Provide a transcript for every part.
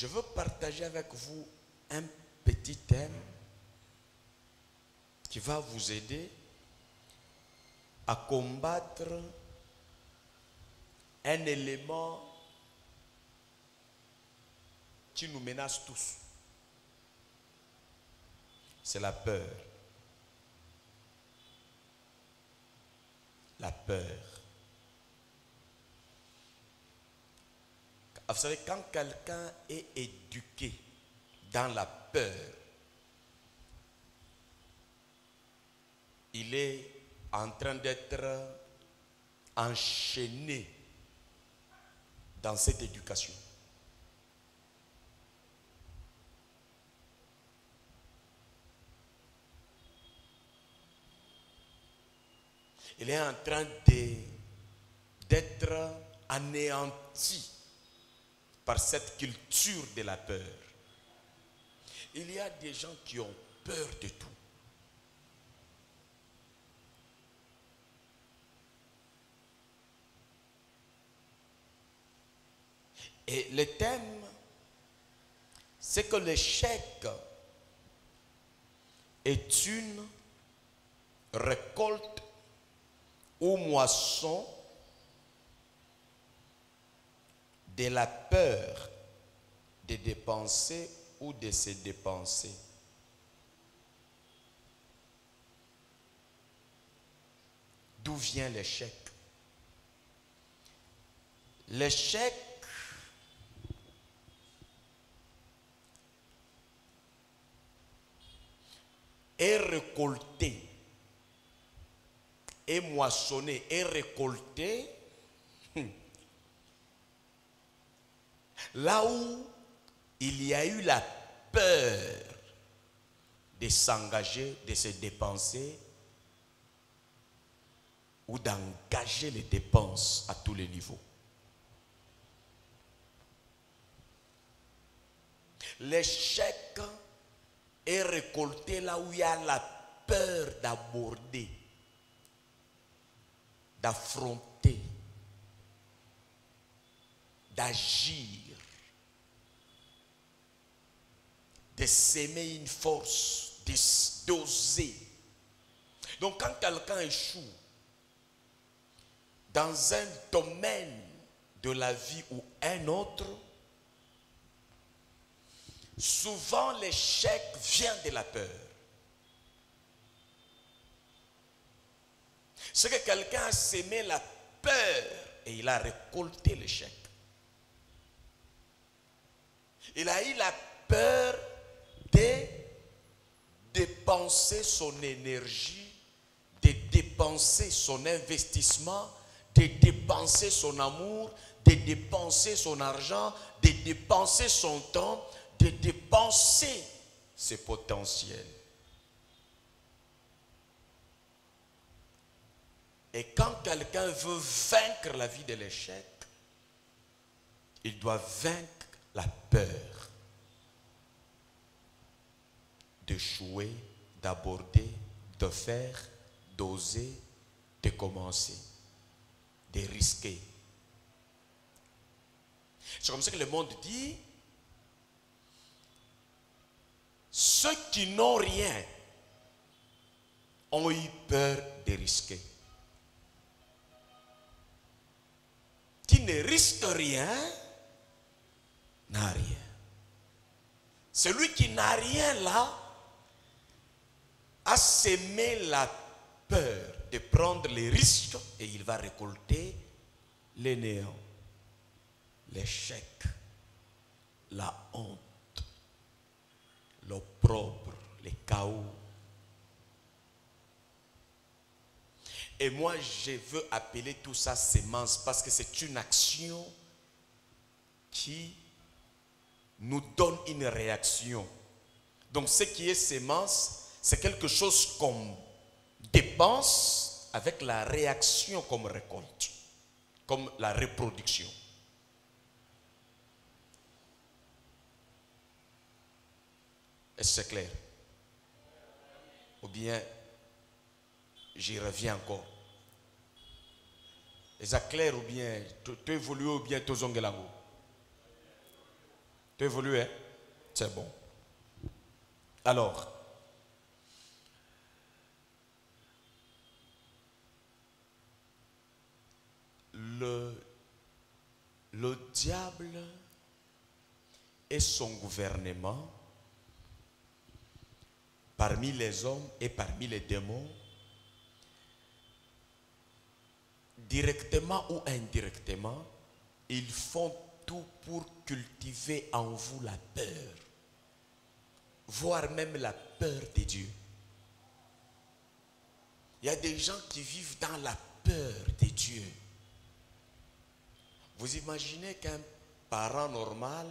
Je veux partager avec vous un petit thème qui va vous aider à combattre un élément qui nous menace tous. C'est la peur. La peur. Vous savez, quand quelqu'un est éduqué dans la peur, il est en train d'être enchaîné dans cette éducation. Il est en train d'être anéanti par cette culture de la peur. Il y a des gens qui ont peur de tout. Et le thème, c'est que l'échec est une récolte ou moisson de la peur de dépenser ou de se dépenser. D'où vient l'échec? L'échec est récolté, est moissonné, est récolté là où il y a eu la peur de s'engager, de se dépenser ou d'engager les dépenses à tous les niveaux. L'échec est récolté là où il y a la peur d'aborder, d'affronter, d'agir, de s'aimer une force, d'oser. Donc quand quelqu'un échoue dans un domaine de la vie ou un autre, souvent l'échec vient de la peur. C'est que quelqu'un a sémé la peur et il a récolté l'échec. Il a eu la peur de dépenser son énergie, de dépenser son investissement, de dépenser son amour, de dépenser son argent, de dépenser son temps, de dépenser ses potentiels. Et quand quelqu'un veut vaincre la vie de l'échec, il doit vaincre la peur d'échouer, d'aborder, de faire, d'oser, de commencer, de risquer. C'est comme ça que le monde dit: ceux qui n'ont rien ont eu peur de risquer. Qui ne risque rien n'a rien. Celui qui n'a rien là a sémé la peur de prendre les risques et il va récolter le néant, l'échec, la honte, l'opprobre, le chaos. Et moi, je veux appeler tout ça sémence parce que c'est une action qui nous donne une réaction. Donc, ce qui est sémence, c'est quelque chose qu'on dépense avec la réaction comme récolte, comme la reproduction. Est-ce que c'est clair? Ou bien, j'y reviens encore. Est-ce clair ou bien tu évolues ou bien tu zongelango? Tu évolues, hein? C'est bon. Alors, le diable et son gouvernement parmi les hommes et parmi les démons, directement ou indirectement, ils font tout pour cultiver en vous la peur, voire même la peur de Dieu. Il y a des gens qui vivent dans la peur de Dieu. Vous imaginez qu'un parent normal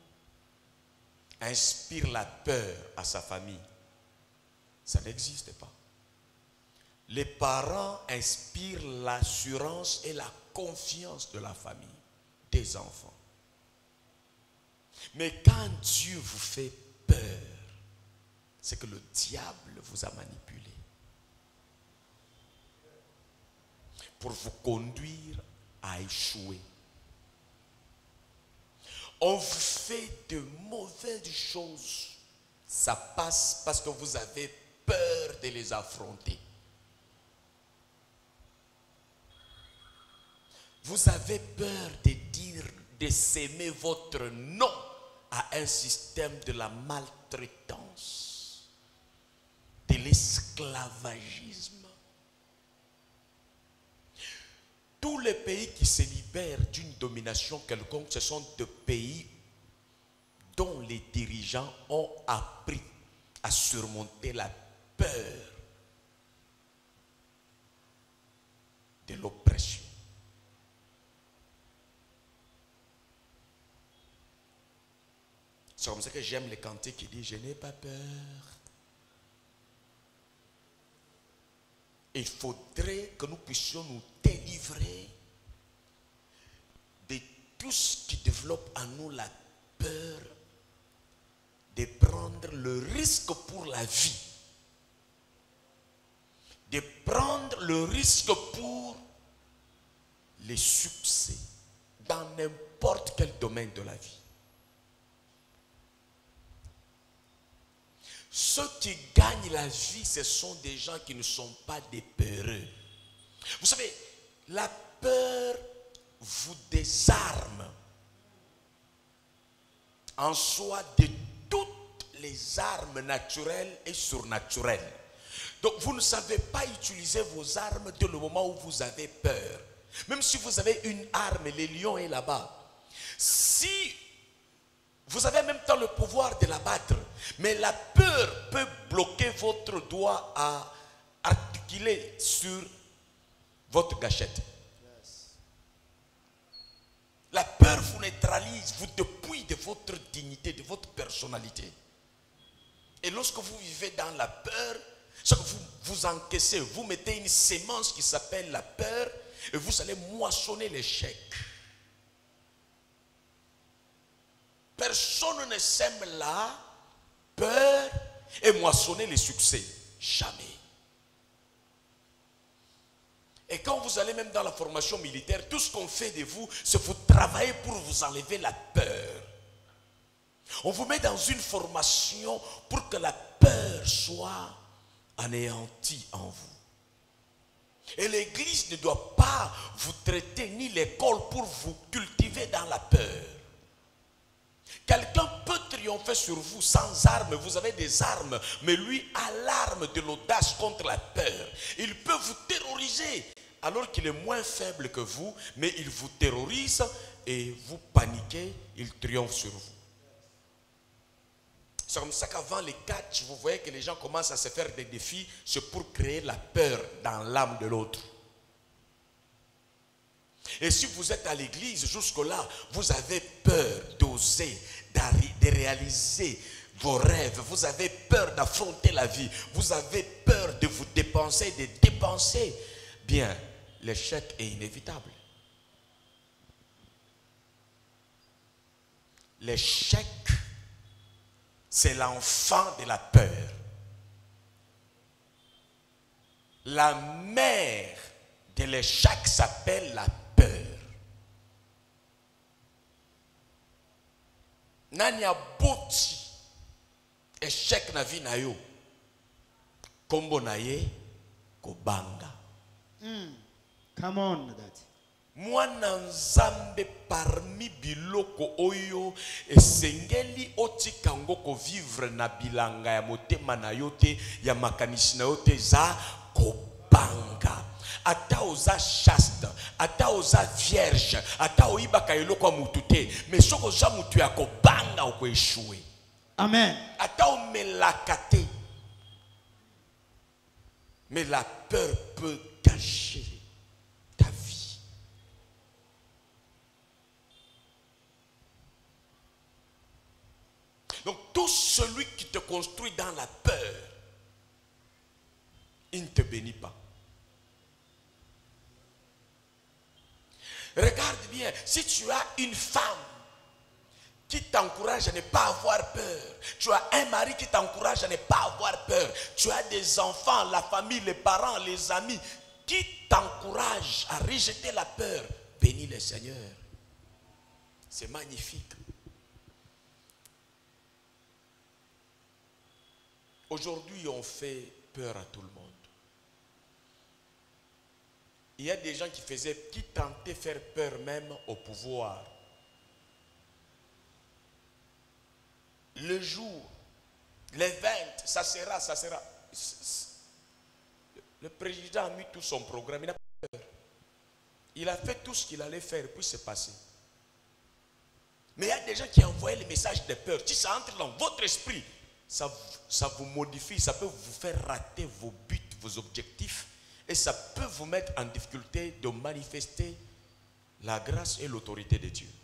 inspire la peur à sa famille? Ça n'existe pas. Les parents inspirent l'assurance et la confiance de la famille, des enfants. Mais quand Dieu vous fait peur, c'est que le diable vous a manipulé pour vous conduire à échouer. On vous fait de mauvaises choses. Ça passe parce que vous avez peur de les affronter. Vous avez peur de dire, de s'aimer votre non à un système de la maltraitance, de l'esclavagisme. Tous les pays qui se libèrent d'une domination quelconque, ce sont des pays dont les dirigeants ont appris à surmonter la peur de l'oppression. C'est comme ça que j'aime les cantiques qui disent « Je n'ai pas peur ». Il faudrait que nous puissions nous délivrer de tout ce qui développe en nous la peur de prendre le risque pour la vie, de prendre le risque pour les succès dans n'importe quel domaine de la vie. Ceux qui gagnent la vie, ce sont des gens qui ne sont pas des peureux. Vous savez, la peur vous désarme en soi de toutes les armes naturelles et surnaturelles. Donc vous ne savez pas utiliser vos armes dès le moment où vous avez peur. Même si vous avez une arme, le lion est là-bas. Si vous avez en même temps le pouvoir de l'abattre, mais la peur peut bloquer votre doigt à articuler sur votre gâchette. La peur vous neutralise, vous dépouille de votre dignité, de votre personnalité. Et lorsque vous vivez dans la peur, c'est que vous encaissez, vous mettez une sémence qui s'appelle la peur et vous allez moissonner l'échec. Personne ne sème la peur et moissonner les succès. Jamais. Et quand vous allez même dans la formation militaire, tout ce qu'on fait de vous, c'est vous travailler pour vous enlever la peur. On vous met dans une formation pour que la peur soit anéantie en vous. Et l'Église ne doit pas vous traiter ni l'école pour vous cultiver dans la peur. Quelqu'un peut triompher sur vous sans armes, vous avez des armes, mais lui a l'arme de l'audace contre la peur. Il peut vous terroriser alors qu'il est moins faible que vous, mais il vous terrorise et vous paniquez, il triomphe sur vous. C'est comme ça qu'avant les catchs, vous voyez que les gens commencent à se faire des défis, c'est pour créer la peur dans l'âme de l'autre. Et si vous êtes à l'église jusque-là, vous avez peur d'oser, de réaliser vos rêves. Vous avez peur d'affronter la vie. Vous avez peur de vous dépenser, de dépenser. Bien, l'échec est inévitable. L'échec, c'est l'enfant de la peur. La mère de l'échec s'appelle la peur. nani aboti échec na vie na yo kombo na ye kobanga. Come on, Daddy. Mwana nzambe parmi biloko oyo esengeli otikango ko vivre na bilanga ya motema na yote ya makanisi na yote za kobanga. Ata oza chaste, ata oza vierge, ata oibaka eloko mutu te, mais soko za mutu ya kobanga oko échouer. Amen. Ata omelaka te. Mais la peur peut cacher ta vie. Donc tout celui qui te construit dans la peur, il ne te bénit pas. Regarde bien, si tu as une femme qui t'encourage à ne pas avoir peur, tu as un mari qui t'encourage à ne pas avoir peur, tu as des enfants, la famille, les parents, les amis qui t'encouragent à rejeter la peur, bénis le Seigneur. C'est magnifique. Aujourd'hui, on fait peur à tout le monde. Il y a des gens qui tentaient de faire peur même au pouvoir. Le jour, les 20, ça sera. Le président a mis tout son programme, il n'a pas peur. Il a fait tout ce qu'il allait faire, puis c'est passé. Mais il y a des gens qui envoient les messages de peur. Si ça entre dans votre esprit, ça vous modifie, ça peut vous faire rater vos buts, vos objectifs. Et ça peut vous mettre en difficulté de manifester la grâce et l'autorité de Dieu.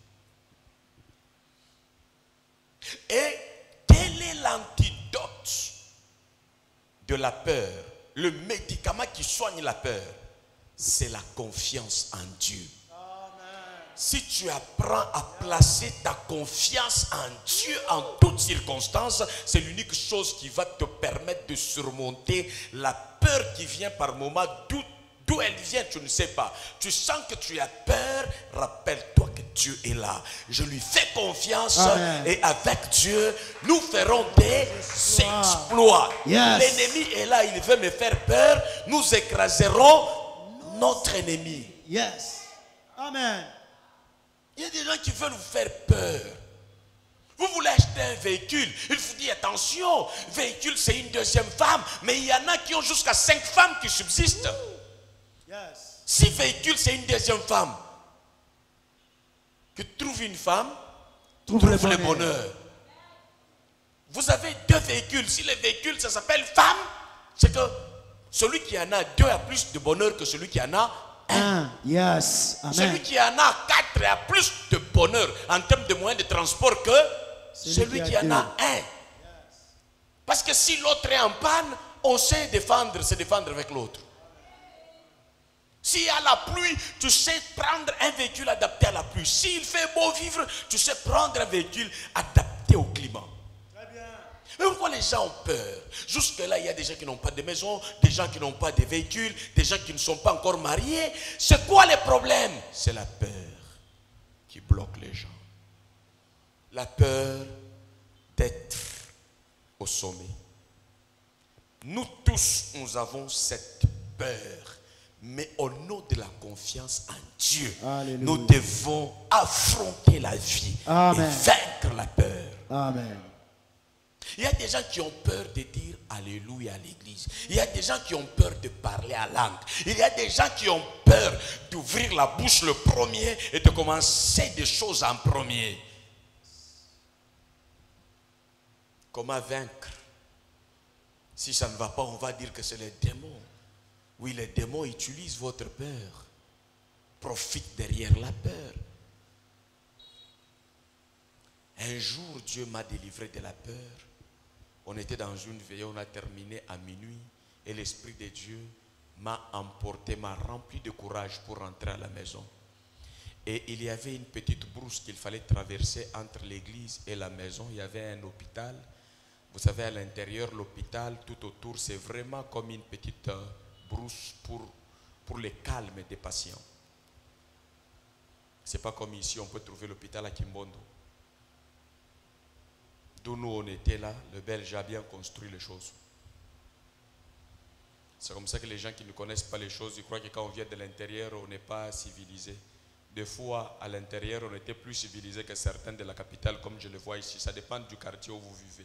Et quel est l'antidote de la peur? Le médicament qui soigne la peur, c'est la confiance en Dieu. Si tu apprends à placer ta confiance en Dieu en toutes circonstances, c'est l'unique chose qui va te permettre de surmonter la peur qui vient par moment. D'où elle vient, tu ne sais pas. Tu sens que tu as peur, rappelle-toi que Dieu est là. Je lui fais confiance. Amen. Et avec Dieu, nous ferons des exploits. Yes. L'ennemi est là, il veut me faire peur. Nous écraserons notre ennemi. Yes. Amen. Il y a des gens qui veulent vous faire peur. Vous voulez acheter un véhicule, il vous dit attention, véhicule c'est une deuxième femme, mais il y en a qui ont jusqu'à 5 femmes qui subsistent. Yes. Si véhicule c'est une deuxième femme, que trouve une femme, trouve le bonheur. Vous avez 2 véhicules, si le véhicule ça s'appelle femme, c'est que celui qui en a 2 a plus de bonheur que celui qui en a 1. Yes. Amen. Celui qui en a 4 a plus de bonheur en termes de moyens de transport que celui qui en a 1. Yes. Parce que si l'autre est en panne, on sait se défendre avec l'autre. S'il y a la pluie, tu sais prendre un véhicule adapté à la pluie. S'il fait beau vivre, tu sais prendre un véhicule adapté au climat. Mais pourquoi les gens ont peur? Jusque-là, il y a des gens qui n'ont pas de maison, des gens qui n'ont pas de véhicules, des gens qui ne sont pas encore mariés. C'est quoi le problème? C'est la peur qui bloque les gens. La peur d'être au sommet. Nous tous, nous avons cette peur. Mais au nom de la confiance en Dieu, Alléluia, nous devons affronter la vie. Amen. Et vaincre la peur. Amen. Il y a des gens qui ont peur de dire Alléluia à l'église. Il y a des gens qui ont peur de parler à langue. Il y a des gens qui ont peur d'ouvrir la bouche le premier et de commencer des choses en premier. Comment vaincre? Si ça ne va pas, on va dire que c'est les démons. Oui, les démons utilisent votre peur. Profitent derrière la peur. Un jour, Dieu m'a délivré de la peur. On était dans une veillée, on a terminé à minuit. Et l'Esprit de Dieu m'a emporté, m'a rempli de courage pour rentrer à la maison. Et il y avait une petite brousse qu'il fallait traverser entre l'église et la maison. Il y avait un hôpital. Vous savez, à l'intérieur, l'hôpital, tout autour, c'est vraiment comme une petite brousse pour le calme des patients. Ce n'est pas comme ici, on peut trouver l'hôpital à Kimbondo. d'où nous on était là, le Belge a bien construit les choses. C'est comme ça que les gens qui ne connaissent pas les choses, ils croient que quand on vient de l'intérieur, on n'est pas civilisé. Des fois, à l'intérieur, on était plus civilisé que certains de la capitale, comme je le vois ici. Ça dépend du quartier où vous vivez.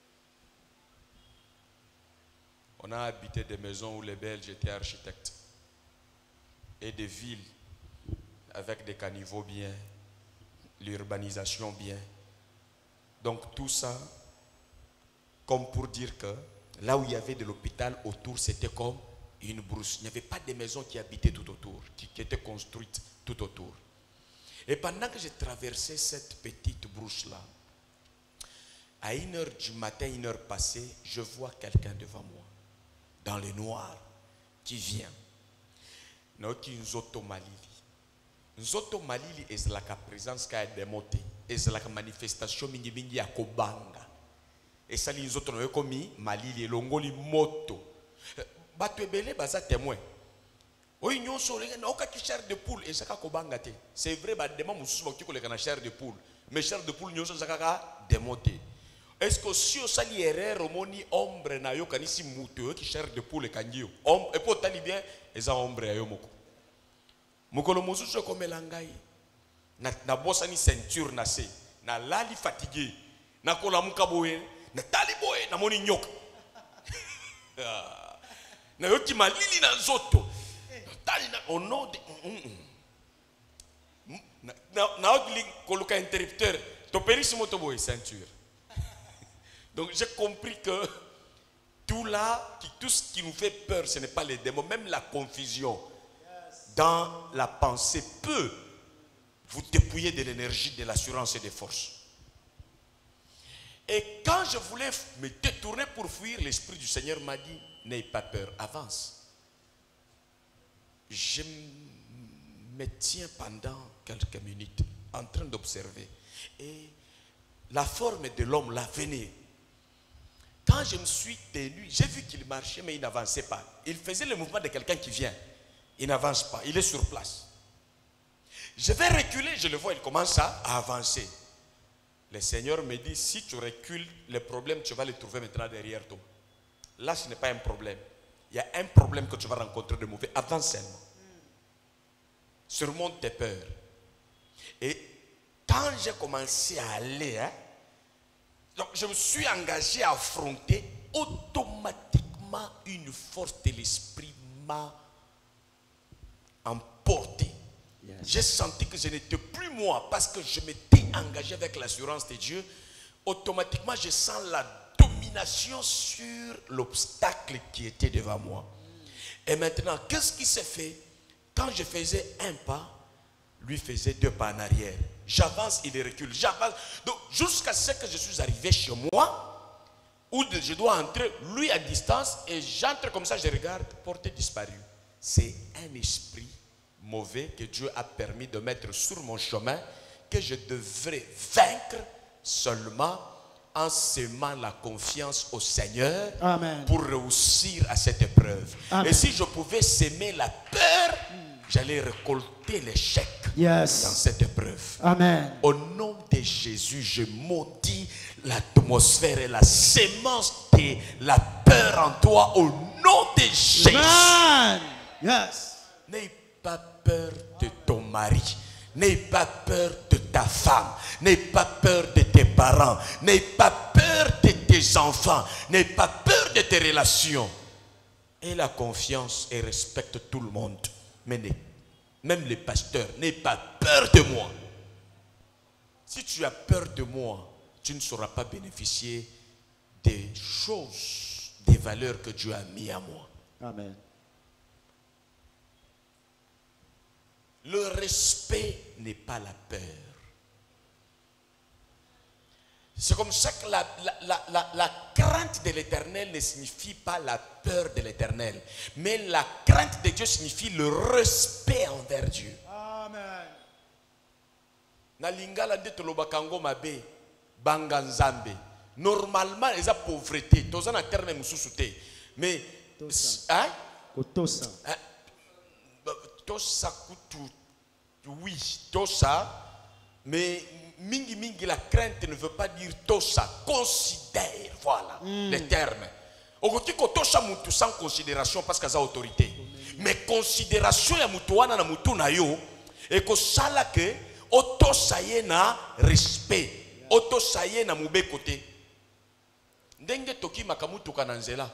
On a habité des maisons où les Belges étaient architectes. Et des villes avec des caniveaux bien, l'urbanisation bien. Donc tout ça, comme pour dire que là où il y avait de l'hôpital autour, c'était comme une brousse. Il n'y avait pas de maisons qui habitaient tout autour, qui étaient construites tout autour. Et pendant que j'ai traversé cette petite brousse-là, à 1h du matin, 1h passée, je vois quelqu'un devant moi, dans le noir, qui vient. Naoki Nzoto Malili. Nzoto Malili est la présence qui a démonté. Et la manifestation mingi ya kobanga. Et ça, les autres ont commis Malili, Longoli Moto. Batwebele, baza témoin. Oui, nous sommes les chair de poule et ça kobanga te. C'est vrai, bah demain nous sommes qui les chair de poule. Mais chair de poule nous sommes ça démonté. Est-ce que si on sali erreur moni ombre na yo kanisi muto qui chair de poule kanjio. Et pour tali bien, eza ombre ayo moko. Mokolo mosusu comme langai. Na bossa ni ceinture na se. Na lali fatigué. Na kola mukaboye. Na tali boye na moni nyoka. Na yoki malili na zoto. Tali na au nom de na odli koluka interrupteur. To perissimo to boye ceinture. Donc j'ai compris que tout ce qui nous fait peur, ce n'est pas les démons, même la confusion dans la pensée peut vous dépouiller de l'énergie, de l'assurance et des forces. Et quand je voulais me détourner pour fuir, l'Esprit du Seigneur m'a dit, n'aie pas peur, avance. Je me tiens pendant quelques minutes en train d'observer. Et la forme de l'homme là venait. Quand je me suis tenu, j'ai vu qu'il marchait mais il n'avançait pas. Il faisait le mouvement de quelqu'un qui vient. Il n'avance pas, il est sur place. Je vais reculer, je le vois, il commence à avancer. Le Seigneur me dit, si tu recules, le problème, tu vas le trouver maintenant derrière toi. Là, ce n'est pas un problème. Il y a un problème que tu vas rencontrer de mauvais. Avance seulement. Surmonte tes peurs. Et quand j'ai commencé à aller, donc je me suis engagé à affronter, automatiquement une force de l'esprit m'a emporté. Yes. J'ai senti que je n'étais plus moi parce que je m'étais engagé avec l'assurance de Dieu. Automatiquement, je sens la domination sur l'obstacle qui était devant moi. Et maintenant, qu'est-ce qui s'est fait? Quand je faisais un pas, lui faisait 2 pas en arrière. J'avance, il recule, j'avance. Donc, jusqu'à ce que je suis arrivé chez moi, où je dois entrer, lui à distance, et j'entre comme ça, je regarde, portée disparue. C'est un esprit mauvais que Dieu a permis de mettre sur mon chemin, que je devrais vaincre seulement en semant la confiance au Seigneur. Amen. Pour réussir à cette épreuve. Amen. Et si je pouvais semer la peur, j'allais récolter l'échec. Yes. Dans cette épreuve. Amen. Au nom de Jésus, je maudis l'atmosphère et la sémence de la peur en toi au nom de Jésus. Amen. Yes. N'aie pas peur de ton mari. N'aie pas peur de ta femme. N'aie pas peur de tes parents. N'aie pas peur de tes enfants. N'aie pas peur de tes relations. Aie la confiance et respecte tout le monde. Mais même les pasteurs, n'aie pas peur de moi. Si tu as peur de moi, tu ne sauras pas bénéficier des choses, des valeurs que Dieu a mis à moi. Amen. Le respect n'est pas la peur. C'est comme ça que la crainte de l'Éternel ne signifie pas la peur de l'Éternel. Mais la crainte de Dieu signifie le respect envers Dieu. Amen. Na lingala de tolobakango mabe banga nzambe. Normalement, les pauvreté, toza na terme mususuté. Mais hein? Kotosa. Tosa kutu. Oui, tosa Mais mingi mingi, la crainte ne veut pas dire tosha. Considère, voilà les termes. Okoti ko tosha mutu sans considération parce qu'il a autorité. Mais considération ya mutu wana na mutu na yo et ko sala ke otosha ye na respect. Otosha ye na mube côté. Ndenge toki makamutu kananzela.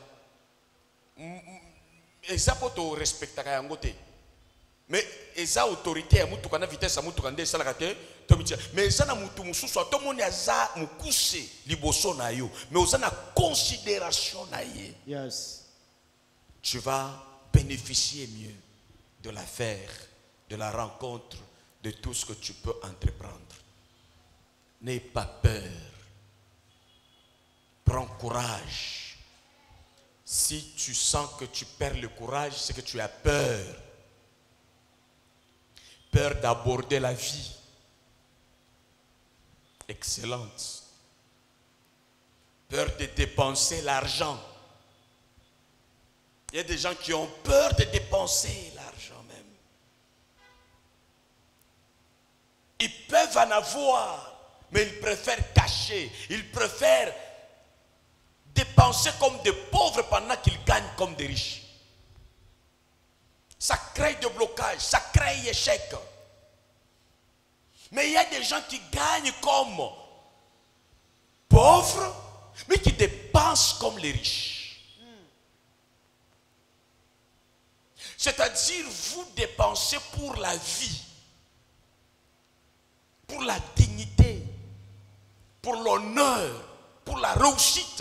Eza poto respectaka yango te. Mais eza autorité ya mutu kana vitesse ya mutu kande salaka te. Mais eza na mutu mususu to moni aza mukuse liboso na yo. Mais oza na considération na ye. Yes. Tu vas bénéficier mieux de l'affaire, de la rencontre, de tout ce que tu peux entreprendre. N'aie pas peur. Prends courage. Si tu sens que tu perds le courage, c'est que tu as peur. Peur d'aborder la vie. Excellente. Peur de dépenser l'argent. Il y a des gens qui ont peur de dépenser l'argent même. Ils peuvent en avoir, mais ils préfèrent cacher. Ils préfèrent dépenser comme des pauvres pendant qu'ils gagnent comme des riches. Ça crée des blocages, ça crée des échecs. Mais il y a des gens qui gagnent comme pauvres, mais qui dépensent comme les riches. C'est-à-dire, vous dépensez pour la vie, pour la dignité, pour l'honneur, pour la réussite.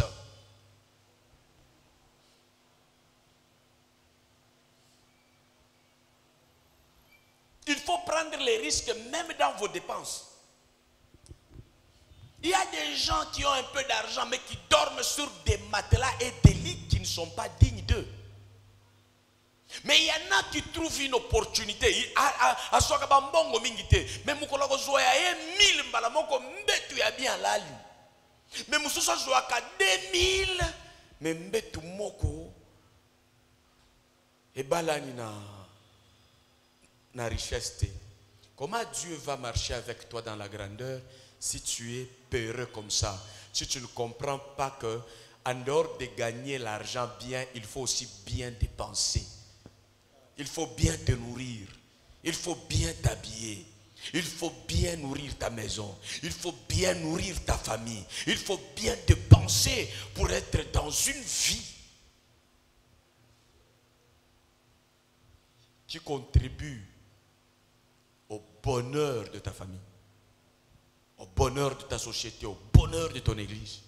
Il faut prendre les risques même dans vos dépenses. Il y a des gens qui ont un peu d'argent mais qui dorment sur des matelas et des lits qui ne sont pas dignes d'eux. Mais il y en a qui trouvent une opportunité. Mais mukolo ko zoya 1000 mbala moko mbetu ya bien lali. Mais mususu zoya ka 2000 mais mbetu moko e balani na richesse. Comment Dieu va marcher avec toi dans la grandeur si tu es peureux comme ça? Si tu ne comprends pas que en dehors de gagner l'argent bien, il faut aussi bien dépenser. Il faut bien te nourrir. Il faut bien t'habiller. Il faut bien nourrir ta maison. Il faut bien nourrir ta famille. Il faut bien dépenser pour être dans une vie qui contribue au bonheur de ta famille, au bonheur de ta société, au bonheur de ton église.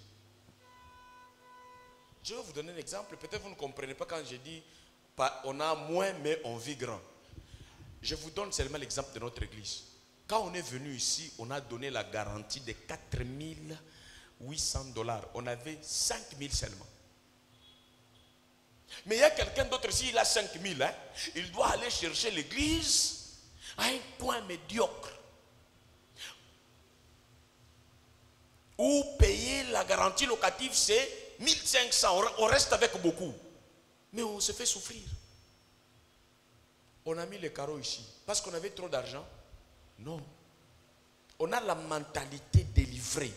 Je vais vous donner un exemple. Peut-être vous ne comprenez pas quand je dis on a moins mais on vit grand. Je vous donne seulement l'exemple de notre église. Quand on est venu ici, on a donné la garantie de 4 800 $. On avait 5 000 seulement. Mais il y a quelqu'un d'autre ici, il a 5 000. Hein? Il doit aller chercher l'église à un point médiocre. Ou payer la garantie locative, c'est 1500. On reste avec beaucoup. Mais on se fait souffrir. On a mis les carreaux ici. Parce qu'on avait trop d'argent? Non. On a la mentalité délivrée.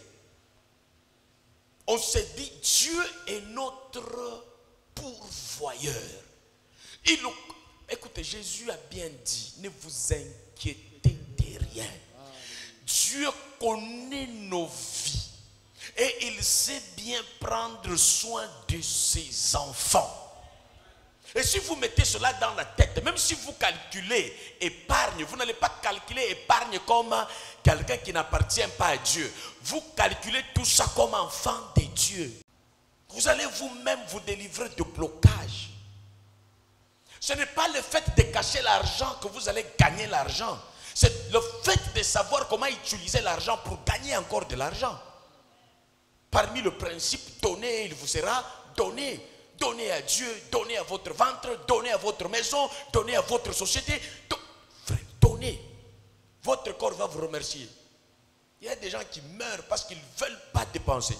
On s'est dit, Dieu est notre pourvoyeur. Écoutez, Jésus a bien dit, ne vous inquiétez de rien. Dieu connaît nos vies. Et il sait bien prendre soin de ses enfants. Et si vous mettez cela dans la tête, même si vous calculez épargne, vous n'allez pas calculer épargne comme quelqu'un qui n'appartient pas à Dieu. Vous calculez tout ça comme enfant de Dieu. Vous allez vous-même vous délivrer de blocage. Ce n'est pas le fait de cacher l'argent que vous allez gagner l'argent. C'est le fait de savoir comment utiliser l'argent pour gagner encore de l'argent. Parmi le principe donner, il vous sera donné. Donnez à Dieu, donnez à votre ventre, donnez à votre maison, donnez à votre société. Donnez. Votre corps va vous remercier. Il y a des gens qui meurent parce qu'ils ne veulent pas dépenser.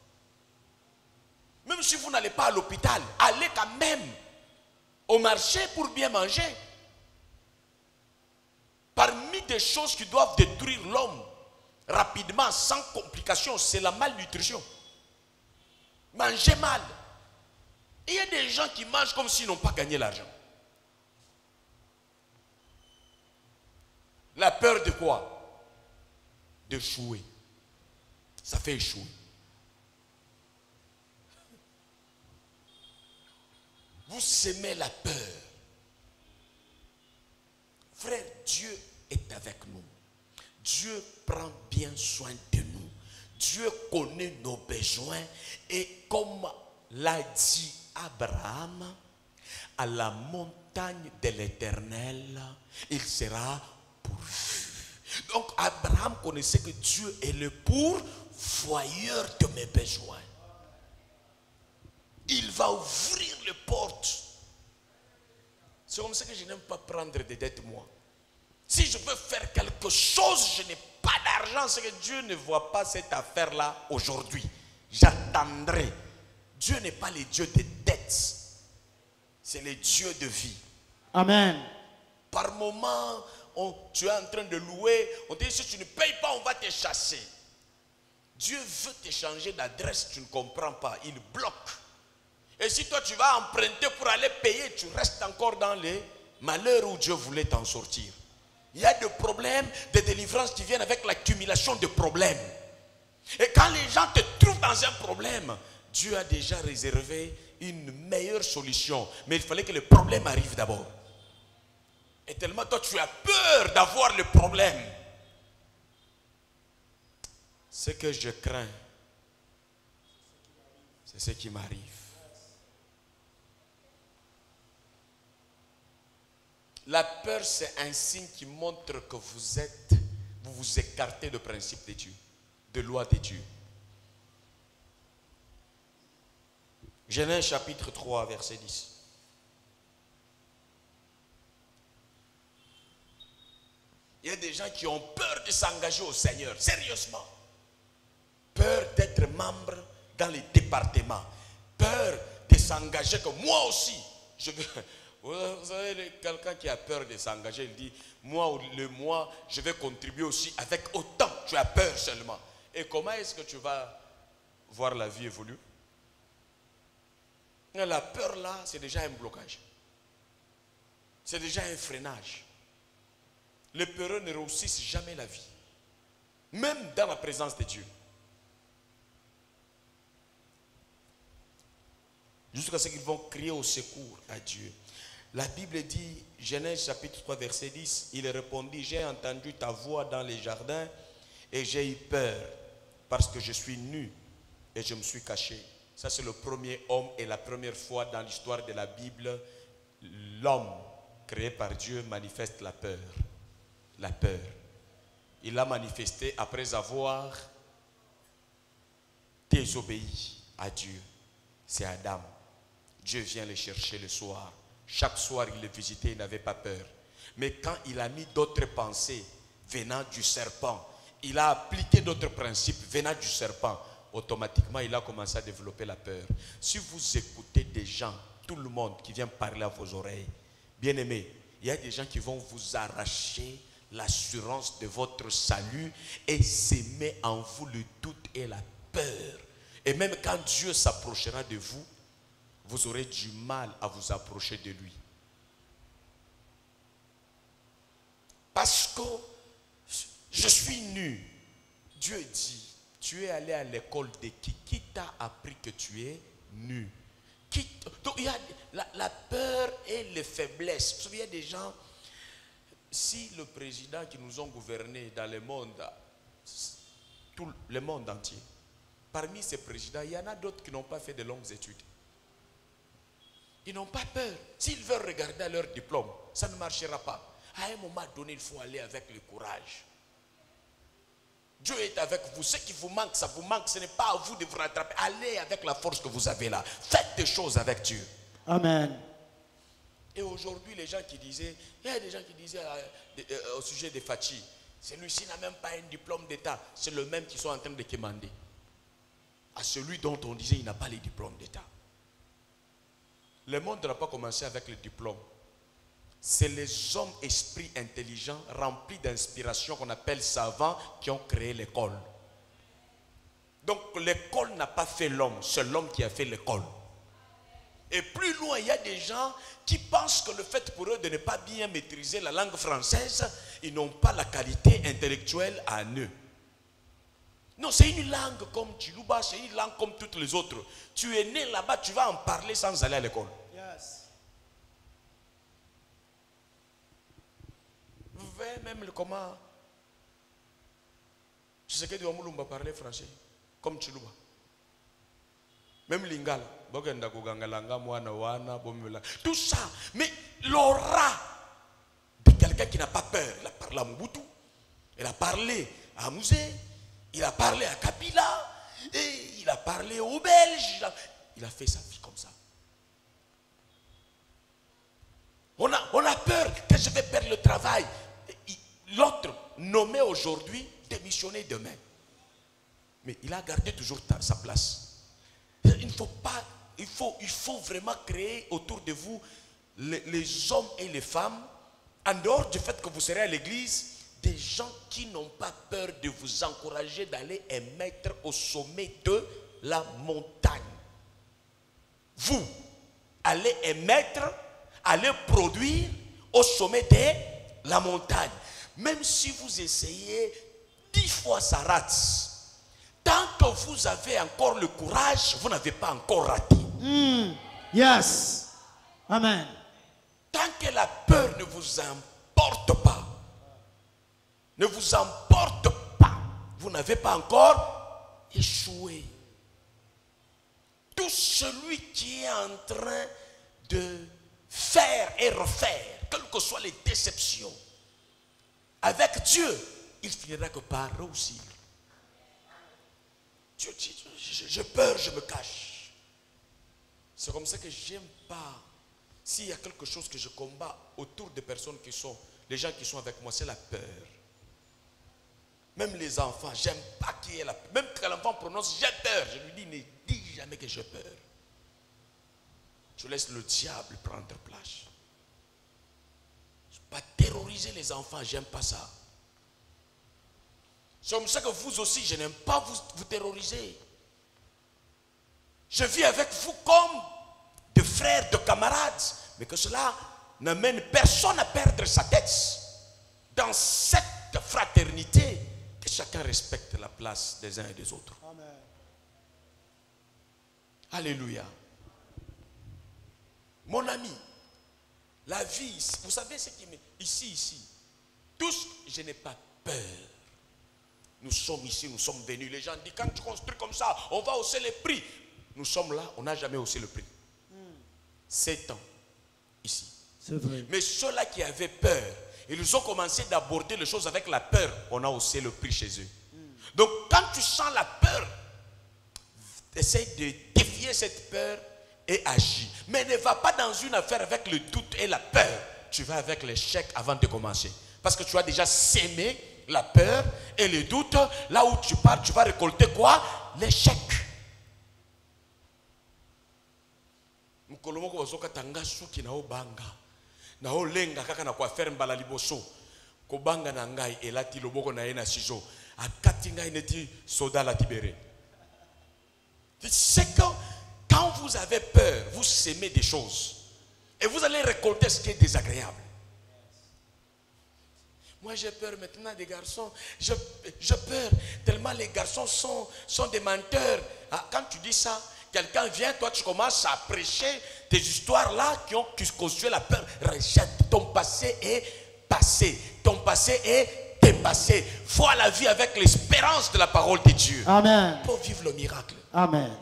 Même si vous n'allez pas à l'hôpital, allez quand même au marché pour bien manger. Parmi des choses qui doivent détruire l'homme, rapidement, sans complications, c'est la malnutrition. Manger mal. Il y a des gens qui mangent comme s'ils n'ont pas gagné l'argent. La peur de quoi? D'échouer. Ça fait échouer. Vous semez la peur. Frère, Dieu est avec nous. Dieu prend bien soin de nous. Dieu connaît nos besoins. Et comme l'a dit Abraham, à la montagne de l'Éternel, il sera pourvu. Donc Abraham connaissait que Dieu est le pourvoyeur de mes besoins. Il va ouvrir les portes. C'est comme ça que je n'aime pas prendre des dettes, moi. Si je veux faire quelque chose, je n'ai pas d'argent, c'est que Dieu ne voit pas cette affaire-là aujourd'hui. J'attendrai. Dieu n'est pas le Dieu des dettes. C'est le Dieu de vie. Amen. Par moment, tu es en train de louer, on te dit si tu ne payes pas, on va te chasser. Dieu veut te changer d'adresse, tu ne comprends pas, il bloque. Et si toi tu vas emprunter pour aller payer, tu restes encore dans les malheurs où Dieu voulait t'en sortir. Il y a des problèmes, des délivrances qui viennent avec l'accumulation de problèmes. Et quand les gens te trouvent dans un problème, Dieu a déjà réservé une meilleure solution. Mais il fallait que le problème arrive d'abord. Et tellement toi tu as peur d'avoir le problème. Ce que je crains, c'est ce qui m'arrive. La peur, c'est un signe qui montre que vous vous écartez du principe de Dieu, de loi de Dieu. Genèse chapitre 3, verset 10. Il y a des gens qui ont peur de s'engager au Seigneur, sérieusement. Peur d'être membre dans les départements. Peur de s'engager que moi aussi, je veux... Vous savez, quelqu'un qui a peur de s'engager, il dit, moi, je vais contribuer aussi avec autant. Tu as peur seulement. Et comment est-ce que tu vas voir la vie évoluer? La peur là, c'est déjà un blocage. C'est déjà un freinage. Les peureux ne réussissent jamais la vie. Même dans la présence de Dieu. Jusqu'à ce qu'ils vont crier au secours à Dieu. La Bible dit, Genèse chapitre 3 verset 10, il répondit, j'ai entendu ta voix dans les jardins et j'ai eu peur parce que je suis nu et je me suis caché. Ça c'est le premier homme et la première fois dans l'histoire de la Bible, l'homme créé par Dieu manifeste la peur. La peur. Il l'a manifesté après avoir désobéi à Dieu. C'est Adam. Dieu vient le chercher le soir. Chaque soir, il le visitait, il n'avait pas peur. Mais quand il a mis d'autres pensées venant du serpent, il a appliqué d'autres principes venant du serpent, automatiquement, il a commencé à développer la peur. Si vous écoutez des gens, tout le monde qui vient parler à vos oreilles, bien aimés, il y a des gens qui vont vous arracher l'assurance de votre salut et s'aimer en vous le doute et la peur. Et même quand Dieu s'approchera de vous, vous aurez du mal à vous approcher de lui. Parce que je suis nu. Dieu dit, tu es allé à l'école de qui? Qui t'a appris que tu es nu? Donc il y a la peur et les faiblesses. Vous savez, il y a des gens, si le président qui nous ont gouvernés dans le monde, tout le monde entier, parmi ces présidents, il y en a d'autres qui n'ont pas fait de longues études. Ils n'ont pas peur. S'ils veulent regarder leur diplôme, ça ne marchera pas. À un moment donné, il faut aller avec le courage. Dieu est avec vous. Ce qui vous manque, ça vous manque. Ce n'est pas à vous de vous rattraper. Allez avec la force que vous avez là. Faites des choses avec Dieu. Amen. Et aujourd'hui, les gens qui disaient, il y a des gens qui disaient au sujet de Fachi, celui-ci n'a même pas un diplôme d'État. C'est le même qui sont en train de demander à celui dont on disait il n'a pas les diplômes d'État. Le monde n'a pas commencé avec le diplôme. c'est les hommes esprits intelligents, remplis d'inspiration qu'on appelle savants, qui ont créé l'école. Donc l'école n'a pas fait l'homme, c'est l'homme qui a fait l'école. Et plus loin, il y a des gens qui pensent que le fait pour eux de ne pas bien maîtriser la langue française, ils n'ont pas la qualité intellectuelle en eux. Non, c'est une langue comme Chiluba, c'est une langue comme toutes les autres. Tu es né là-bas, tu vas en parler sans aller à l'école. Yes. Vous voyez même comment Tshisekedi wa Mulumba parlait français, comme Chiluba. Même Lingala, tout ça, mais l'aura de quelqu'un qui n'a pas peur. Il a parlé à Mobutu, il a parlé à Mouzé, il a parlé à Kabila, et il a parlé aux Belges. Il a fait sa vie comme ça. On a peur que je vais perdre le travail. L'autre, nommé aujourd'hui, démissionné demain. Mais il a gardé toujours sa place. Il ne faut pas, il faut vraiment créer autour de vous les hommes et les femmes, en dehors du fait que vous serez à l'église, des gens qui n'ont pas peur de vous encourager d'aller émettre au sommet de la montagne. Vous allez émettre, allez produire au sommet de la montagne. Même si vous essayez 10 fois ça rate. Tant que vous avez encore le courage, vous n'avez pas encore raté. Yes. Amen. Tant que la peur ne vous emporte pas, vous n'avez pas encore échoué. Tout celui qui est en train de faire et refaire, quelles que soient les déceptions, avec Dieu, il finira que par réussir. Dieu dit, j'ai peur, je me cache. C'est comme ça que j'aime pas. S'il y a quelque chose que je combats autour des personnes qui sont, les gens qui sont avec moi, c'est la peur. Même les enfants, j'aime pas qu'il y ait la peur. Même quand l'enfant prononce j'ai peur, je lui dis, ne dis jamais que j'ai peur. Je laisse le diable prendre place. Je ne veux pas terroriser les enfants, j'aime pas ça. C'est comme ça que vous aussi, je n'aime pas vous terroriser. Je vis avec vous comme de frères, de camarades, mais que cela n'amène personne à perdre sa tête. Dans cette fraternité, que chacun respecte la place des uns et des autres. Amen. Alléluia. Mon ami, la vie, vous savez ce qui me... Ici, tous, je n'ai pas peur. Nous sommes ici, nous sommes venus. Les gens disent, quand tu construis comme ça, on va hausser les prix. Nous sommes là, on n'a jamais haussé le prix. 7 ans, ici. C'est vrai. Mais ceux-là qui avaient peur, ils ont commencé d'aborder les choses avec la peur. On a haussé le prix chez eux. Donc, quand tu sens la peur, essaye de défier cette peur et agis. Mais ne va pas dans une affaire avec le doute et la peur. Tu vas avec l'échec avant de commencer. Parce que tu as déjà sémé la peur et le doute. Là où tu pars, tu vas récolter quoi? L'échec. Mukolomoko wazoka tanga suki na obanga. Na olenga kaka na kwa faire mbala liboso. Kobanga na ngai elati loboko na ena sizo. Akati ngai neti soda la tibere. C'est que quand vous avez peur, vous sémez des choses. Et vous allez récolter ce qui est désagréable. Moi j'ai peur maintenant des garçons. J'ai peur tellement les garçons sont des menteurs. Ah, quand tu dis ça, quelqu'un vient, toi tu commences à prêcher des histoires là qui ont constitué la peur. Rejette, ton passé est passé. Ton passé est dépassé. Vois la vie avec l'espérance de la parole de Dieu. Amen. Pour vivre le miracle. Amen.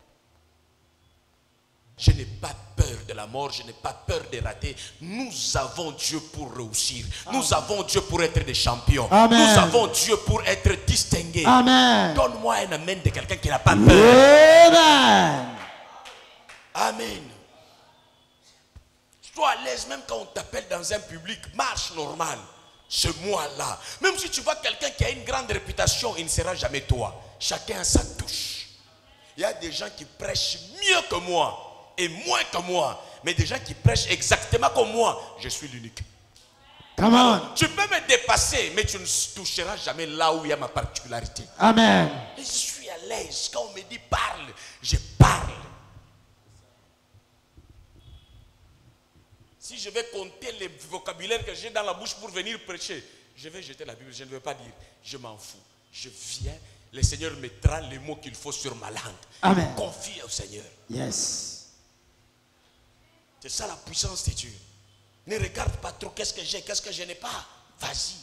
Je n'ai pas peur de la mort, je n'ai pas peur de rater. Nous avons Dieu pour réussir. Amen. Nous avons Dieu pour être des champions. Amen. Nous avons Dieu pour être distingués. Amen. Donne-moi un amen de quelqu'un qui n'a pas peur. Amen. Amen. Sois à l'aise même quand on t'appelle dans un public. Marche normal. C'est moi-là. Même si tu vois quelqu'un qui a une grande réputation, il ne sera jamais toi. Chacun a sa touche. Il y a des gens qui prêchent mieux que moi et moins que moi. mais des gens qui prêchent exactement comme moi. Je suis l'unique. Come on. Tu peux me dépasser, mais tu ne toucheras jamais là où il y a ma particularité. Amen. Et je suis à l'aise. Quand on me dit parle, je parle. Si je vais compter les vocabulaires que j'ai dans la bouche pour venir prêcher, je vais jeter la Bible. Je ne vais pas dire, je m'en fous. Je viens, le Seigneur mettra les mots qu'il faut sur ma langue. Amen. Confie au Seigneur. Yes. C'est ça la puissance de Dieu. Ne regarde pas trop qu'est-ce que j'ai, qu'est-ce que je n'ai pas. Vas-y.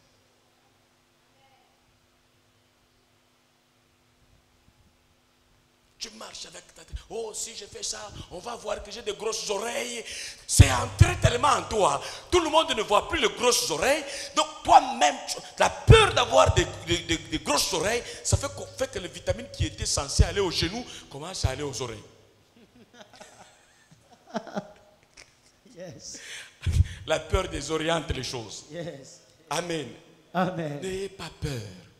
Tu marches avec ta tête. Oh, si je fais ça, on va voir que j'ai de grosses oreilles. C'est entré tellement en toi. Tout le monde ne voit plus les grosses oreilles. Donc toi-même, la peur d'avoir des grosses oreilles, ça fait que les vitamines qui étaient censées aller aux genoux commencent à aller aux oreilles. Yes. La peur désoriente les choses. Yes. Amen. Amen. N'ayez pas peur.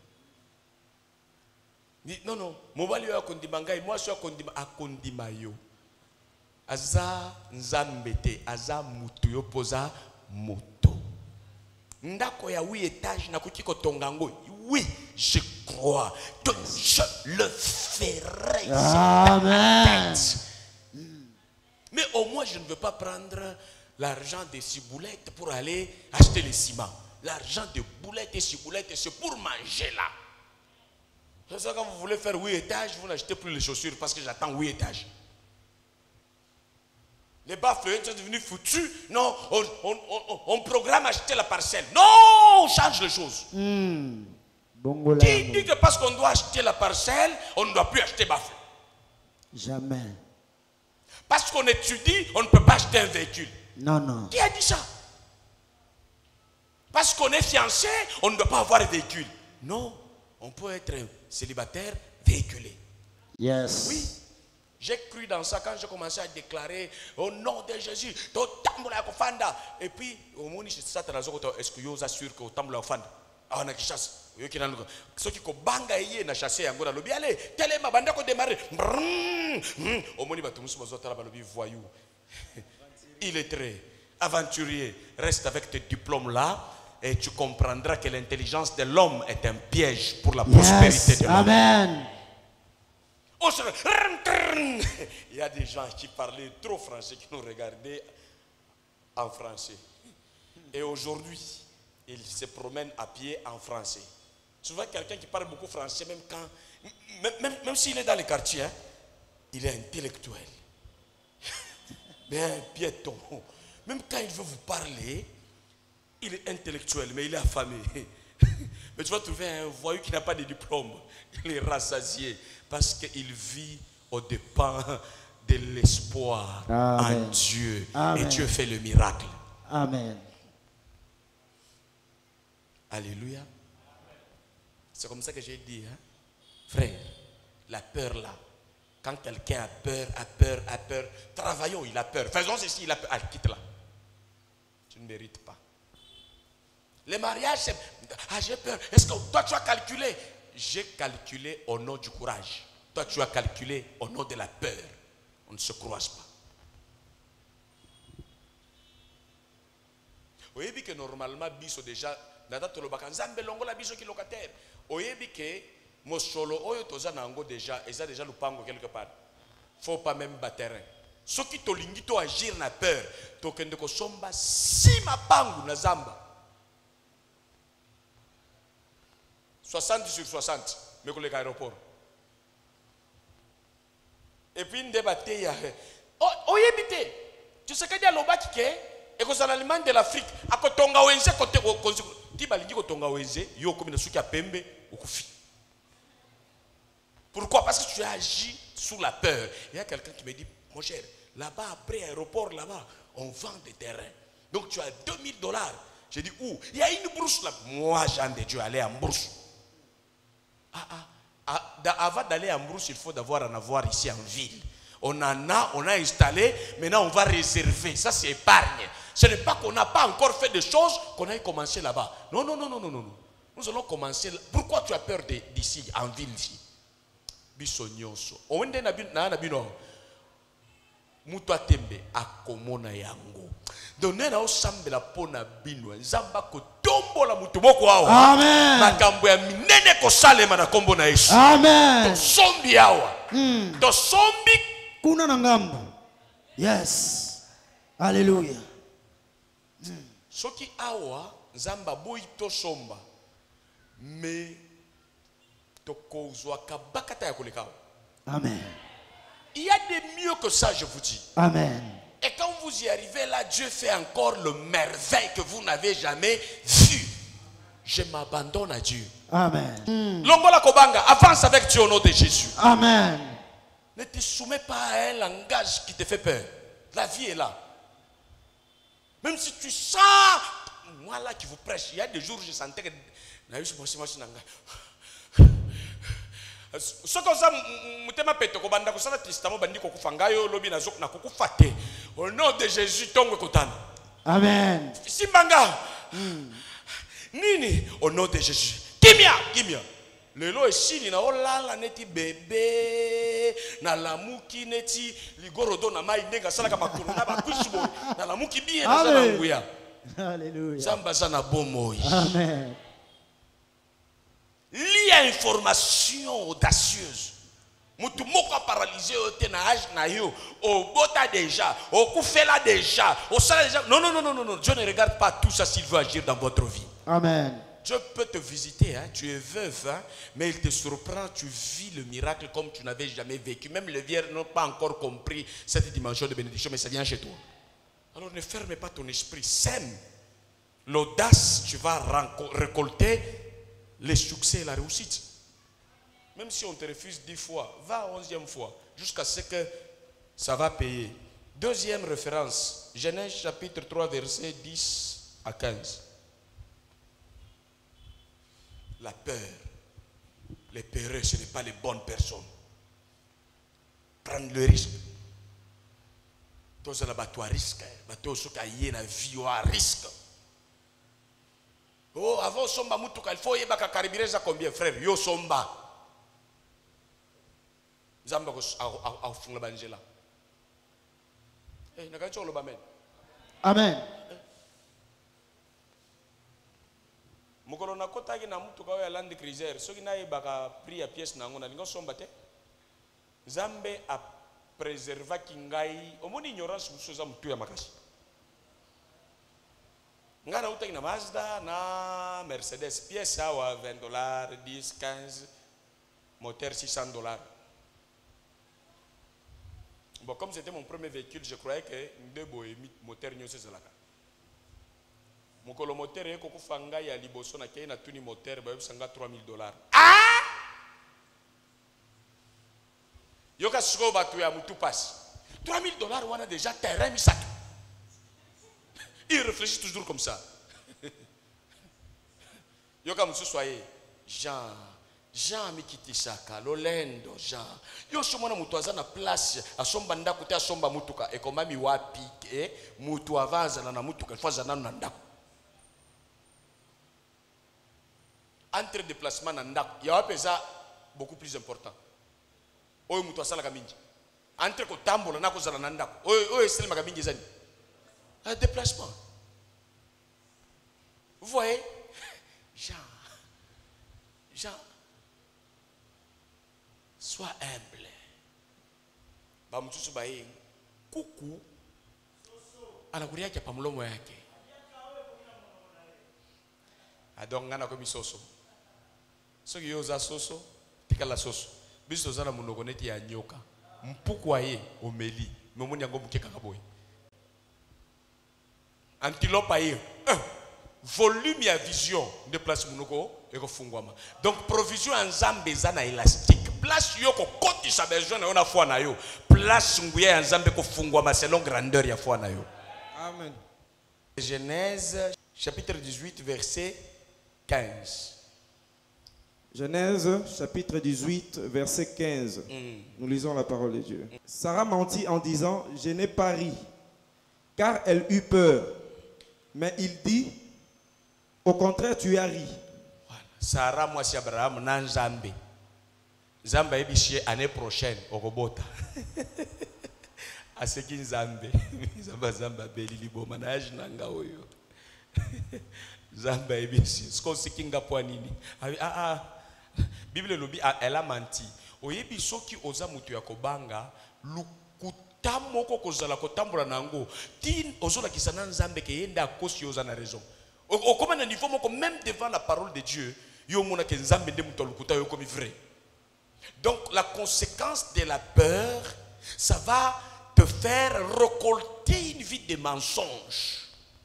Non, non. Mobali yo akondima ngai, moi je akondima akondima yo. Aza nzambete, aza mutu yo poza moto. Ndako ya 8 étages na kuki kotonga ngo. Oui, je crois que je le ferai. Amen. Mais au moins je ne veux pas prendre l'argent des ciboulettes pour aller acheter les ciments. L'argent de boulettes et ciboulettes, c'est pour manger là. C'est ça, quand vous voulez faire 8 étages, vous n'achetez plus les chaussures parce que j'attends 8 étages. Les baffles sont devenus foutus. Non, on programme acheter la parcelle. Non, on change les choses. Qui dit que parce qu'on doit acheter la parcelle, on ne doit plus acheter baffle? Jamais. Parce qu'on étudie, on ne peut pas acheter un véhicule. Non, non. Qui a dit ça? Parce qu'on est fiancé, on ne doit pas avoir de véhicule. Non, on peut être célibataire véhiculé. Yes. Oui, j'ai cru dans ça quand j'ai commencé à déclarer au nom de Jésus. Et puis, au moment où je suis est-ce que vous assure que au temple de la ah, on a qui chasse. Ceux qui banga yé na chassé angora lobi allez telema banda ko démarrer au moni batumusu bazotala balobi voyou. Il est très aventurier. Reste avec tes diplômes là et tu comprendras que l'intelligence de l'homme est un piège pour la prospérité de l'homme. Amen. Il y a des gens qui parlaient trop français qui nous regardaient en français. Et aujourd'hui, ils se promènent à pied en français. Tu vois quelqu'un qui parle beaucoup français, même s'il est dans les quartiers, hein, il est intellectuel. Mais un piéton, même quand il veut vous parler, il est intellectuel, mais il est affamé. Mais tu vas trouver un voyou qui n'a pas de diplôme. Il est rassasié parce qu'il vit aux dépens de l'espoir en Dieu. Amen. Et Dieu fait le miracle. Amen. Alléluia. C'est comme ça que j'ai dit, hein? Frère, la peur là. Quand quelqu'un a peur, travaillons, il a peur. Faisons ceci, il a peur. Ah, quitte là. Tu ne mérites pas. Les mariages, c'est... Ah, j'ai peur. Est-ce que toi, tu as calculé? J'ai calculé au nom du courage. Toi, tu as calculé au nom de la peur. On ne se croise pas. Vous voyez que normalement, biso déjà... Nzambe longo la biso ki locataire. Oyebi ke mosolo oyo toza nango déjà eza déjà lupango quelque part. Faut pas même battre terrain. Ce qui tolingi to agir na peur, to kende ko somba si mapangu na zamba. 60 sur 60 mais ko le aéroport. Et puis ndebate ya oyebi te. Tu sais que dia lobaki ke et que ça l'aliment de l'Afrique a kotonga wenze côté ti balingi kotonga wenze yo comme na suki ya pembe okufi. Pourquoi? Parce que tu agis sous la peur. Il y a quelqu'un qui me dit mon cher, là-bas après l'aéroport là-bas on vend des terrains. Donc tu as $2000. J'ai dit où? Il y a une bourse là. Moi Jean de Dieu aller en bourse. Avant d'aller en bourse, il faut d'abord en avoir ici en ville. On a installé, maintenant on va réserver. Ça c'est épargne. Ce n'est pas qu'on n'a pas encore fait des choses qu'on a commencé là-bas. Non. Nous allons commencer. Pourquoi tu as peur d'ici, en ville ici? Bisonyoso. mutu atembe akomona yango. Donc nena osambela pona binwa nzamba ko tombola mutu boko awa. Amen. Makambo ya minene ko salema na kombo na Yesu. Amen. To sombi awa. To sombi kuna na ngambo. Yes. Alléluia. Soki awa nzamba boyi to somba. Mais tokozwa kabakata ya koleka. Amen. Il y a des mieux que ça, je vous dis. Amen. Et quand vous y arrivez là, Dieu fait encore le merveille que vous n'avez jamais vu. Je m'abandonne à Dieu. Amen. Longola Kobanga, avance avec Dieu au nom de Jésus. Amen. Ne te soumets pas à un langage qui te fait peur. La vie est là. Même si tu sens, moi là qui vous prêche, il y a des jours où je sentais que ce que ça mutema pete ko banda ko sala testament bandi ko kufanga yo lobi na zok na ko kufate au nom de Jésus tongo kotana. Amen. Simbanga nini au nom de Jésus. Kimia lelo esili na olala neti bébé na lamuki neti ligorodo na mai ndenga sala kama kuruna ba kusubo na lamuki bien na sala nguya. Alléluia. Zamba sana bomoi. Amen. Il y a information audacieuse. Mutu moko paralysé au ténage na yo, au bota déjà, au koufela déjà, au sala déjà. Non. Dieu ne regarde pas tout ça s'il veut agir dans votre vie. Amen. Dieu peut te visiter, hein. Tu es veuve, hein, mais il te surprend, tu vis le miracle comme tu n'avais jamais vécu. Même les vierges n'ont pas encore compris cette dimension de bénédiction, mais ça vient chez toi. Alors ne ferme pas ton esprit, sème l'audace, tu vas récolter les succès et la réussite. Même si on te refuse 10 fois, va 11e fois, jusqu'à ce que ça va payer. Deuxième référence, Genèse chapitre 3, versets 10 à 15. La peur, les peureux, ce n'est pas les bonnes personnes. Prendre le risque. Tous les bateaux à risque, bateaux qui ont la vie à risque. Oh, avant somba mutuka, il faut yeba kakaribireza combien frère? Yo somba. Zamba ko afunga banjela. Eh, nakacho lo bamen. Amen. Mukolo na kota ki na mutuka ya Land Cruiser, soki na yeba ka prix ya pièce nango na lingo somba te. Zambe a préserva kingai, omoni ignorance musoza mutu ya makasi. Ngana utaki na Mazda na Mercedes pièce à $20, 10, 15, moteur $600. Bon, comme c'était mon premier véhicule, je croyais que ndebo moteur nyose zelaka. Mokolo moteur eko kufanga ya liboso na kei na tuni moteur ba yebsanga $3000. Ah! Yoka siko batu ya mutu passe. $3000 wana déjà terrain misak. Il réfléchit toujours comme ça. Yoka musu soye Jean mikitisaka lolendo Jean. Yo somona mutu aza na place asomba ndako te asomba mutuka ekomami wapi mutu avanza na mutuka faza na ndako. Entre déplacement na ndako ya wapi za beaucoup plus important. Oyo mutu asala ka mingi. Entre ko tambola na ko zala na ndako. Oyo eselema ka mingi zani. Un déplacement. Vous voyez, Jean, sois humble. Bamutusu bae, kuku, anakuria kia pamulomo yake. Adongana ko bisoso. Soki yoza soso, tika la soso. Biso zana munogoneti ya nyoka. Mpuku aye omeli, memoni yango mukeka kaboy. Antilope aye. Volume ya vision de place munoko eko fungwama. Donc provision en Nzambe zana élastique. Place yo ko koti sa besoin na ona foi na yo. Place nguya en Nzambe ko fungwama selon grandeur ya foi na yo. Amen. Genèse chapitre 18 verset 15. Genèse chapitre 18 verset 15. Nous lisons la parole de Dieu. Sarah mentit en disant: je n'ai pas ri, car elle eut peur. Mais il dit: au contraire, tu as ri. Voilà. Sarah, moi, c'est Abraham, nan Zambé. Zambé est année prochaine, au Robota. aseki nzambe nzamba zamba beli liboma na yaji nanga oyo zamba ebisi sko sikinga po nini Bible lobi elle a menti oyebi soki oza mutu ya kobanga lukuta moko kozala kotambola nango ti ozola kisana nzambe ke yenda kosi oza na raison au comme un niveau moko même devant la parole de Dieu yo mona ke nzambe nde mutu lukuta yo comme vrai. Donc la conséquence de la peur, ça va te faire récolter une vie de mensonges.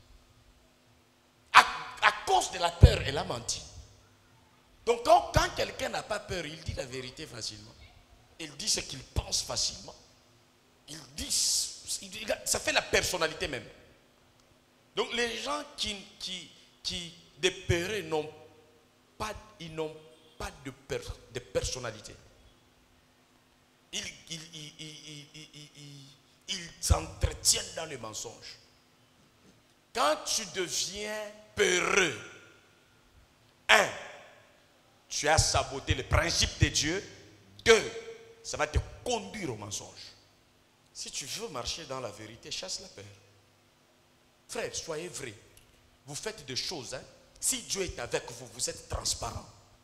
À cause de la peur, elle a menti. Donc quand quelqu'un n'a pas peur, il dit la vérité facilement. Il dit ce qu'il pense facilement. Il dit, ça fait la personnalité même. Donc les gens qui dépeurent n'ont pas de personnalité. Ils s'entretiennent dans le mensonge. Quand tu deviens peureux, tu as saboté le principe de Dieu. 2, ça va te conduire au mensonge. Si tu veux marcher dans la vérité, chasse la peur. Frère, soyez vrai. Vous faites des choses. Si Dieu est avec vous, vous êtes transparent.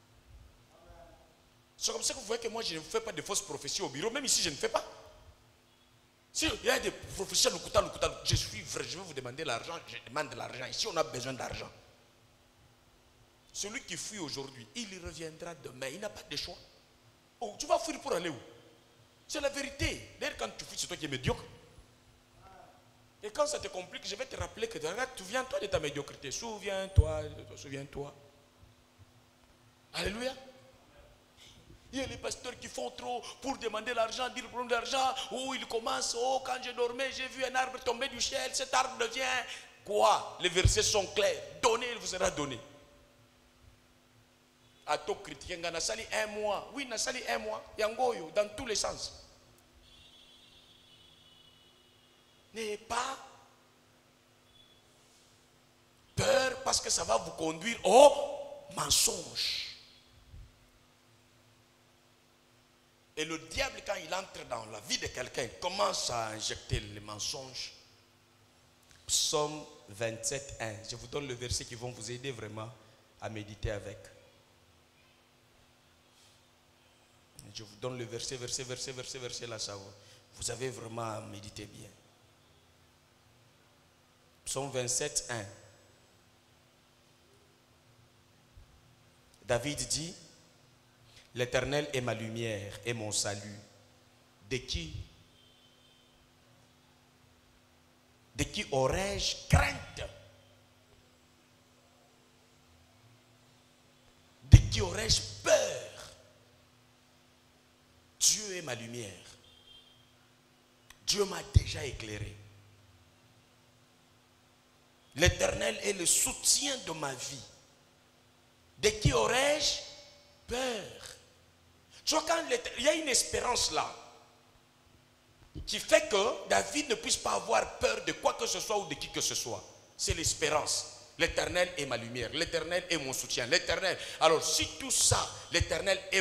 C'est comme ça que vous voyez que moi je ne fais pas de fausses prophéties au bureau, même ici je ne fais pas. Si il y a des prophéties, je suis vrai, je vais vous demander l'argent, je demande de l'argent. Ici on a besoin d'argent. Celui qui fuit aujourd'hui, il reviendra demain, il n'a pas de choix. Oh, tu vas fuir pour aller où? C'est la vérité. D'ailleurs quand tu fuis, c'est toi qui es médiocre. Et quand ça te complique, je vais te rappeler que souviens-toi de ta médiocrité. Souviens-toi. Alléluia. Il y a les pasteurs qui font trop pour demander l'argent, dire problème d'argent. Oh, ils commencent. Oh, quand je dormais, j'ai vu un arbre tomber du ciel. Cet arbre devient quoi? Les versets sont clairs. Donnez, il vous sera donné. À tout critiquer, on a sali 1 mois. Oui, on a sali 1 mois. Yangoyo, dans tous les sens. N'ayez pas peur parce que ça va vous conduire au mensonge. Et le diable, quand il entre dans la vie de quelqu'un, il commence à injecter les mensonges. Psaume 27, 1. Je vous donne le verset qui va vous aider vraiment à méditer avec. Je vous donne le verset là, ça va. Vous avez vraiment à méditer bien. Psaume 27, 1. David dit: l'Éternel est ma lumière et mon salut. De qui aurais-je crainte? De qui aurais-je peur? Dieu est ma lumière. Dieu m'a déjà éclairé. L'Éternel est le soutien de ma vie. De qui aurais-je peur? Tu vois, quand il y a une espérance là qui fait que David ne puisse pas avoir peur de quoi que ce soit ou de qui que ce soit. C'est l'espérance. L'Éternel est ma lumière. L'Éternel est mon soutien. L'Éternel. Alors si tout ça, l'Éternel est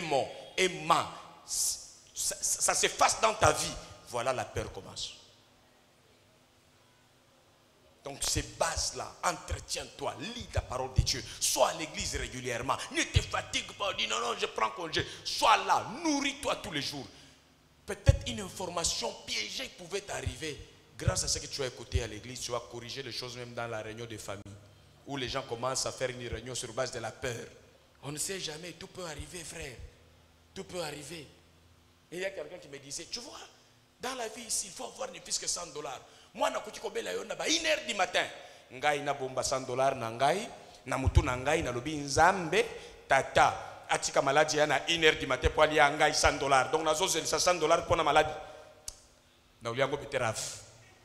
ça s'efface dans ta vie, voilà, la peur commence. Donc ces bases-là, entretiens-toi, lis la parole de Dieu, sois à l'église régulièrement, ne te fatigue pas, dis non, je prends congé, sois là, nourris-toi tous les jours. Peut-être une information piégée pouvait t'arriver, grâce à ce que tu as écouté à l'église, tu vas corriger les choses même dans la réunion de famille, où les gens commencent à faire une réunion sur base de la peur. On ne sait jamais, tout peut arriver, frère, tout peut arriver. Et il y a quelqu'un qui me disait, tu vois, dans la vie ici, il faut avoir ne plus que $100. Moi, na kuti kobela yo na ba 1h du matin. Ngai na bomba $100 na ngai, na mutu na ngai na lobi nzambe tata atika maladie ya na 1h du matin pour aller à ngai $100. Donc nazo zelisa $100 pour na maladie. Na uliango beteraf.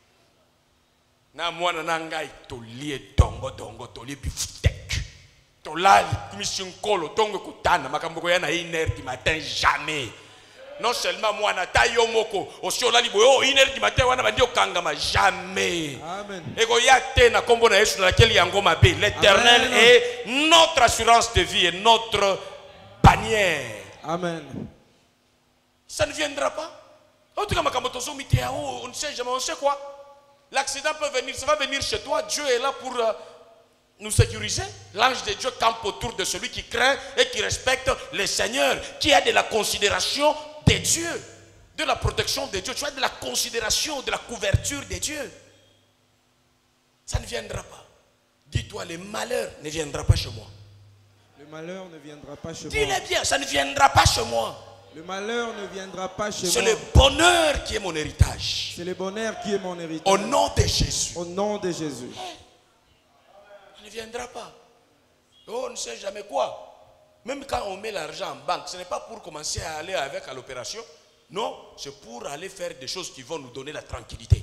Na mwana na ngai to lie dongo to lie biftek. To lali commission kolo tongo kutana makambo ya na 1h du matin jamais. Non seulement moi na tayo moko aussi on a dit oh 1h du matin wana bandi okangama jamais. Amen. Ego yate na kombo na Yesu na laquelle yango mabe. L'Éternel est notre assurance de vie et notre bannière. Amen. Ça ne viendra pas. On ne sait jamais, on sait quoi. L'accident peut venir, ça va venir chez toi. Dieu est là pour nous sécuriser. L'ange de Dieu campe autour de celui qui craint et qui respecte le Seigneur, qui a de la considération de Dieu, de la protection de Dieu. Tu as de la considération, de la couverture de Dieu. Ça ne viendra pas. Dis-toi, le malheur ne viendra pas chez moi. Le malheur ne viendra pas chez moi. Dis-le bien, ça ne viendra pas chez moi. Le malheur ne viendra pas chez moi. C'est le bonheur qui est mon héritage. C'est le bonheur qui est mon héritage. Au nom de Jésus. Au nom de Jésus. Ça ne viendra pas. Oh, on ne sait jamais quoi. Même quand on met l'argent en banque, ce n'est pas pour commencer à aller avec à l'opération. Non, c'est pour aller faire des choses qui vont nous donner la tranquillité.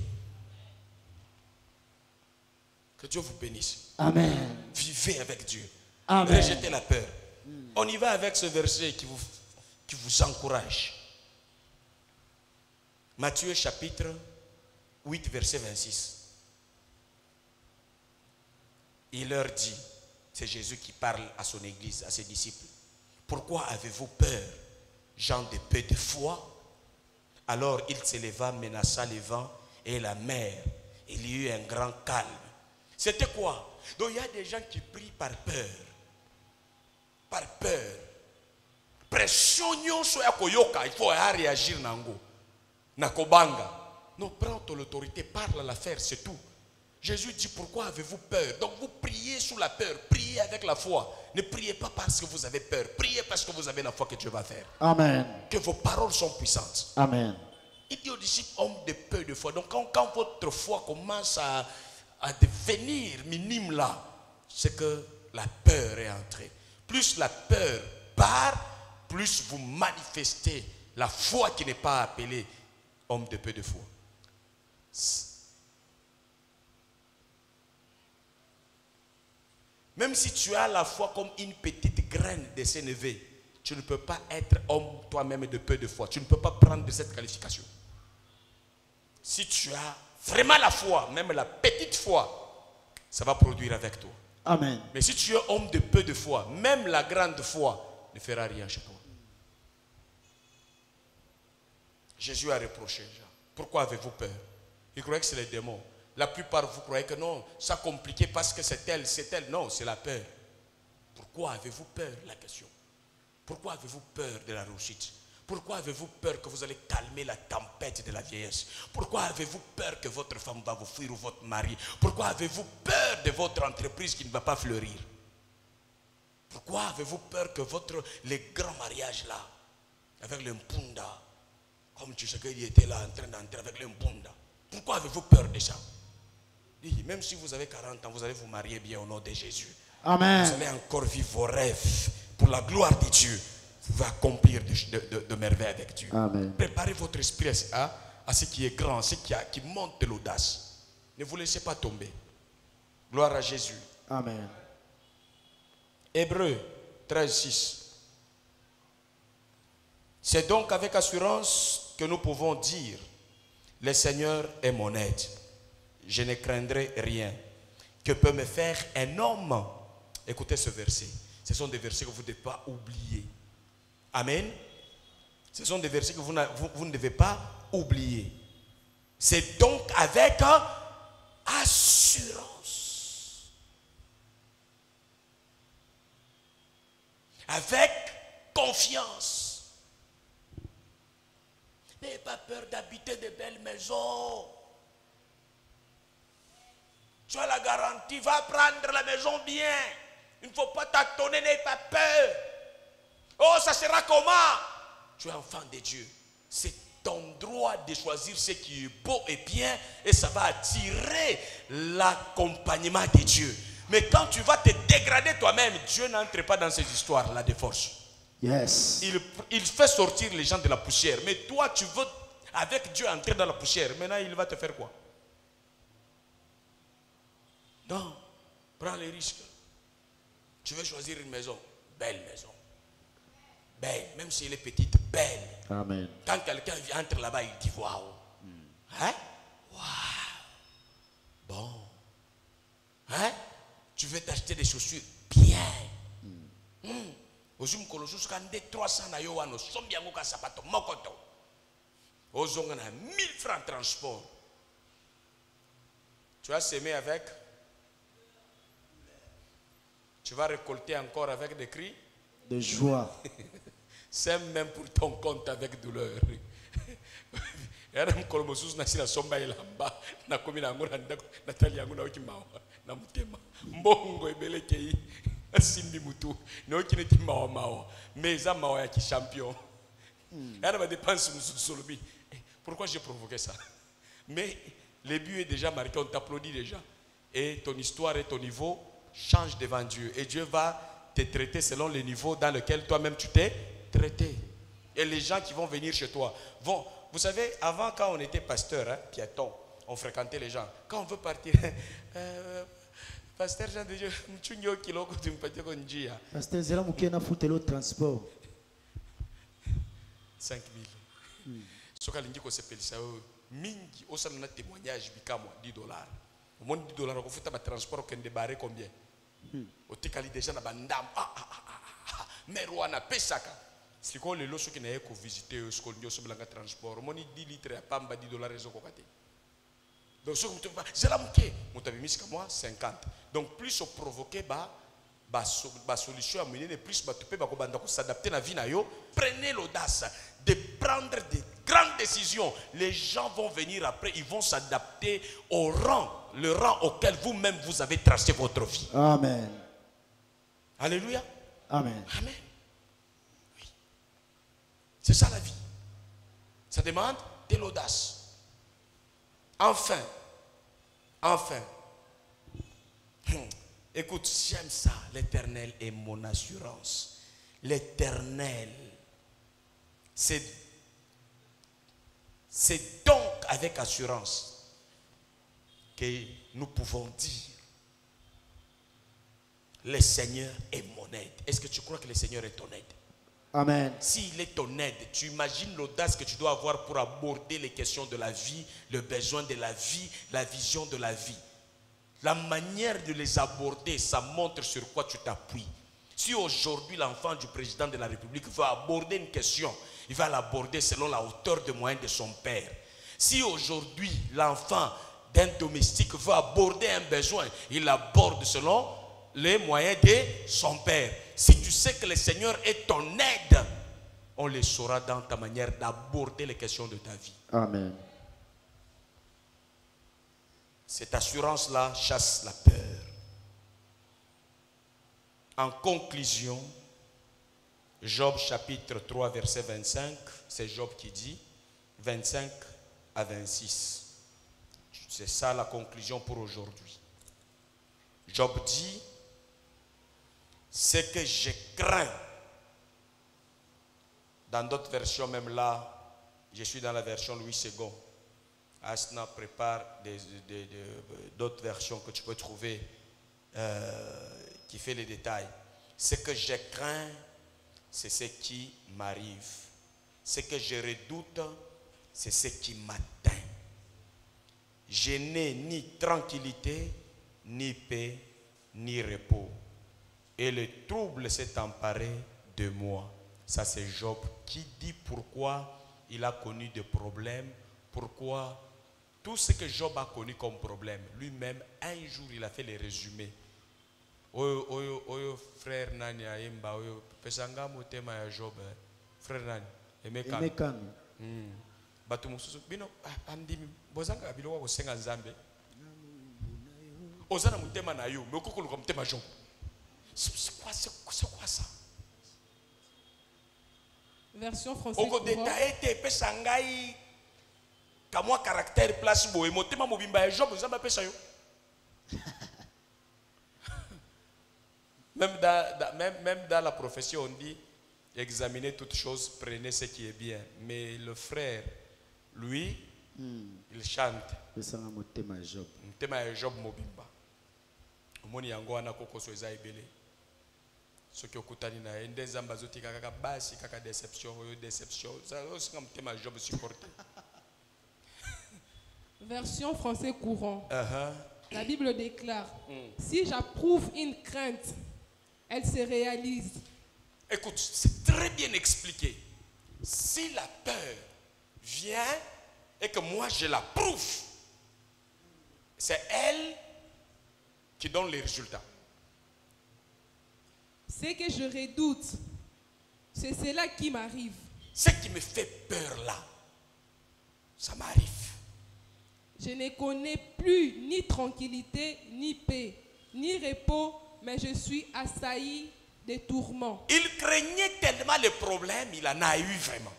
Que Dieu vous bénisse. Amen. Vivez avec Dieu. Amen. Rejetez la peur. On y va avec ce verset qui vous encourage. Matthieu chapitre 8, verset 26. Il leur dit, c'est Jésus qui parle à son église, à ses disciples. Pourquoi avez-vous peur, gens de peu de foi? Alors il s'éleva, menaça les vents et la mer. Il y eut un grand calme. C'était quoi? Donc il y a des gens qui prient par peur. Par peur. Pression nyonso ya koyoka, il faut réagir nango. Nakobanga. Non, prends ton autorité, parle à l'affaire, c'est tout. Jésus dit, pourquoi avez-vous peur? Donc vous priez sous la peur, priez avec la foi. Ne priez pas parce que vous avez peur, priez parce que vous avez la foi que Dieu va faire. Amen. Que vos paroles sont puissantes. Amen. Il dit aux disciples, hommes de peu de foi. Donc quand votre foi commence à devenir minime là, c'est que la peur est entrée. Plus la peur part, plus vous manifestez la foi qui n'est pas appelée homme de peu de foi. Même si tu as la foi comme une petite graine de sénévé, tu ne peux pas être homme toi-même de peu de foi. Tu ne peux pas prendre cette qualification. Si tu as vraiment la foi, même la petite foi, ça va produire avec toi. Amen. Mais si tu es homme de peu de foi, même la grande foi ne fera rien chez toi. Jésus a reproché. Pourquoi avez-vous peur? Il croyait que c'est les démons. La plupart vous croyez que non, ça compliqué parce que c'est elle, c'est elle. Non, c'est la peur. Pourquoi avez-vous peur? La question. Pourquoi avez-vous peur de la réussite? Pourquoi avez-vous peur que vous allez calmer la tempête de la vieillesse? Pourquoi avez-vous peur que votre femme va vous fuir ou votre mari? Pourquoi avez-vous peur de votre entreprise qui ne va pas fleurir? Pourquoi avez-vous peur que les grands mariages là, avec l'impunda, comme tu sais qu'il était là en train d'entrer avec l'impunda, pourquoi avez-vous peur de ça? Même si vous avez 40 ans, vous allez vous marier bien au nom de Jésus. Amen. Vous allez encore vivre vos rêves pour la gloire de Dieu. Vous pouvez accomplir de merveilles avec Dieu. Amen. Préparez votre esprit à ce qui est grand, à ce qui monte de l'audace. Ne vous laissez pas tomber. Gloire à Jésus. Amen. Hébreux 13:6. C'est donc avec assurance que nous pouvons dire, le Seigneur est mon aide. Je ne craindrai rien. Que peut me faire un homme? Écoutez ce verset. Ce sont des versets que vous ne devez pas oublier. Amen. Ce sont des versets que vous ne devez pas oublier. C'est donc avec assurance. Avec confiance. N'ayez pas peur d'habiter de belles maisons. Tu as la garantie, va prendre la maison bien. Il ne faut pas tâtonner, n'aie pas peur. Oh, ça sera comment? Tu es enfant de Dieu. C'est ton droit de choisir ce qui est beau et bien et ça va attirer l'accompagnement de Dieu. Mais quand tu vas te dégrader toi-même, Dieu n'entre pas dans ces histoires-là de force. Yes. Il fait sortir les gens de la poussière. Mais toi, tu veux avec Dieu entrer dans la poussière. Maintenant, il va te faire quoi? Non, prends les risques. Tu veux choisir une maison, belle maison. Belle, même si elle est petite, belle. Amen. Quand quelqu'un entre là-bas, il dit waouh. Hein? Waouh. Bon. Hein? Tu veux t'acheter des chaussures bien. Ozum kolosus kande 300 na yo wano sombi yango ka sapato mokoto. Aux on a 1000 francs de transport. Tu vas s'aimer avec. Tu vas récolter encore avec des cris. De joie. Sème même pour ton compte avec douleur. Simbi mutu no kineti mawa mawa mais ça mawa ya ki champion elle va dépenser solobi. Pourquoi j'ai provoqué ça? Mais le but est déjà marqué, on t'applaudit déjà et ton histoire et ton niveau changent devant Dieu et Dieu va te traiter selon le niveau dans lequel toi-même tu t'es traité. Et les gens qui vont venir chez toi vont, vous savez, avant quand on était pasteur, hein, piéton, on fréquentait les gens. Quand on veut partir, pasteur Jean de Dieu, Pasteur Zela Moukena foute le transport. 5 000. Ce qu'on s'appelle ça, mingi, au sein de notre témoignage, bikamo, 10 dollars. Au moins 10 dollars, on fait un transport qui est débarré combien? Au Tikali déjà, na bandam, mais Rwanda, Pesaka. C'est quoi les lots qui n'aient qu'à visiter ce qu'on dit sur le transport? Au moins 10 litres, à Pamba, 10 dollars, ils ont cocaté. Donc, ce que c'est là, mon tabi mis comme moi, 50. Donc, plus on provoque, solution à mener, plus tu peux s'adapter à la vie. Prenez l'audace de prendre des grandes décisions. Les gens vont venir après, ils vont s'adapter au rang, le rang auquel vous-même vous avez tracé votre vie. Amen. Alléluia. Amen. Amen. Oui. C'est ça la vie. Ça demande de l'audace. Enfin, écoute, j'aime ça. L'Éternel est mon assurance. L'Éternel, c'est donc avec assurance que nous pouvons dire, le Seigneur est mon aide. Est-ce que tu crois que le Seigneur est ton aide? Amen. S'il est ton aide, tu imagines l'audace que tu dois avoir pour aborder les questions de la vie, le besoin de la vie, la vision de la vie. La manière de les aborder, ça montre sur quoi tu t'appuies. Si aujourd'hui l'enfant du président de la République veut aborder une question, il va l'aborder selon la hauteur de moyens de son père. Si aujourd'hui l'enfant d'un domestique veut aborder un besoin, il l'aborde selon les moyens de son père. Si tu sais que le Seigneur est ton aide, on le saura dans ta manière d'aborder les questions de ta vie. Amen. Cette assurance-là chasse la peur. En conclusion, Job chapitre 3 verset 25, c'est Job qui dit, 25 à 26. C'est ça la conclusion pour aujourd'hui. Job dit, ce que je crains, dans d'autres versions même là, je suis dans la version Louis II, Asna prépare d'autres versions que tu peux trouver qui fait les détails. Ce que je crains, c'est ce qui m'arrive. Ce que je redoute, c'est ce qui m'atteint. Je n'ai ni tranquillité, ni paix, ni repos. Et le trouble s'est emparé de moi. Ça c'est Job qui dit pourquoi il a connu des problèmes, pourquoi tout ce que Job a connu comme problème, lui-même, un jour, il a fait les résumés. Oyo frère Nani Aimba, oyo pesanga motema ya Job, frère Nani, Emekano. Batu mususu bino andimi bozanga biloko ko senga nzambe. Ozana motema na yo, mais okoko luka motema Job. C'est quoi ça? Version française. Oko détaillé te pesangai kamwa caractère place boye motema mobimba ya Job nzambe pesa yo. Même dans la prophétie, on dit examinez toutes choses, prenez ce qui est bien. Mais le frère, lui, il chante. Motema Job mobimba. Omoni yango wana koko so eza ebele. Soki okutani na ende nzamba zoti kaka basi kaka déception. Ça aussi motema Job supporté. Version français courant. La Bible déclare, si j'approuve une crainte, elle se réalise. Écoute, c'est très bien expliqué. Si la peur vient et que moi je la prouve, c'est elle qui donne les résultats. Ce que je redoute, c'est cela qui m'arrive. Ce qui me fait peur là, ça m'arrive. Je ne connais plus ni tranquillité, ni paix, ni repos, mais je suis assailli de tourments. Il craignait tellement les problèmes, il en a eu vraiment.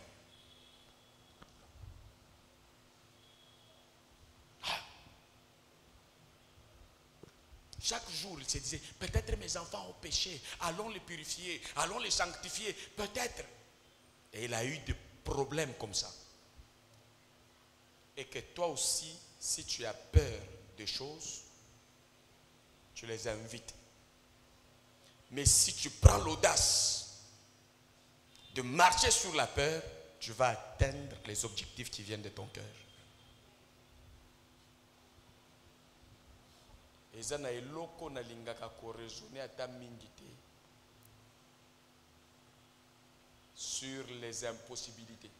Chaque jour, il se disait, peut-être mes enfants ont péché, allons les purifier, allons les sanctifier, peut-être. Et il a eu des problèmes comme ça. Et que toi aussi, si tu as peur des choses, tu les invites. Mais si tu prends l'audace de marcher sur la peur, tu vas atteindre les objectifs qui viennent de ton cœur. Ezana eloko na lingaka ko raisonner ata mingi te sur les impossibilités.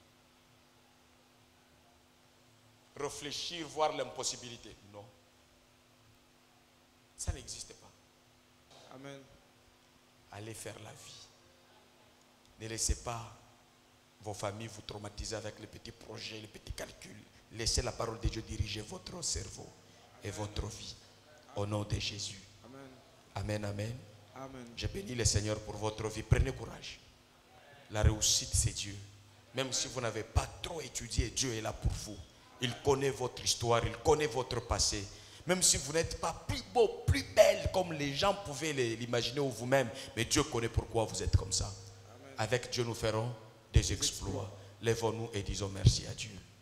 Réfléchir, voir l'impossibilité. Non. Ça n'existe pas. Amen. Allez faire la vie. Ne laissez pas vos familles vous traumatiser avec les petits projets, les petits calculs. Laissez la parole de Dieu diriger votre cerveau et votre vie. Au nom de Jésus. Amen. Amen, amen. Amen. Je bénis le Seigneur pour votre vie. Prenez courage. La réussite, c'est Dieu. Même si vous n'avez pas trop étudié, Dieu est là pour vous. Il connaît votre histoire, il connaît votre passé. Même si vous n'êtes pas plus beau, plus belle comme les gens pouvaient l'imaginer ou vous-même, mais Dieu connaît pourquoi vous êtes comme ça. Amen. Avec Dieu, nous ferons des exploits. Lèvons-nous et disons merci à Dieu.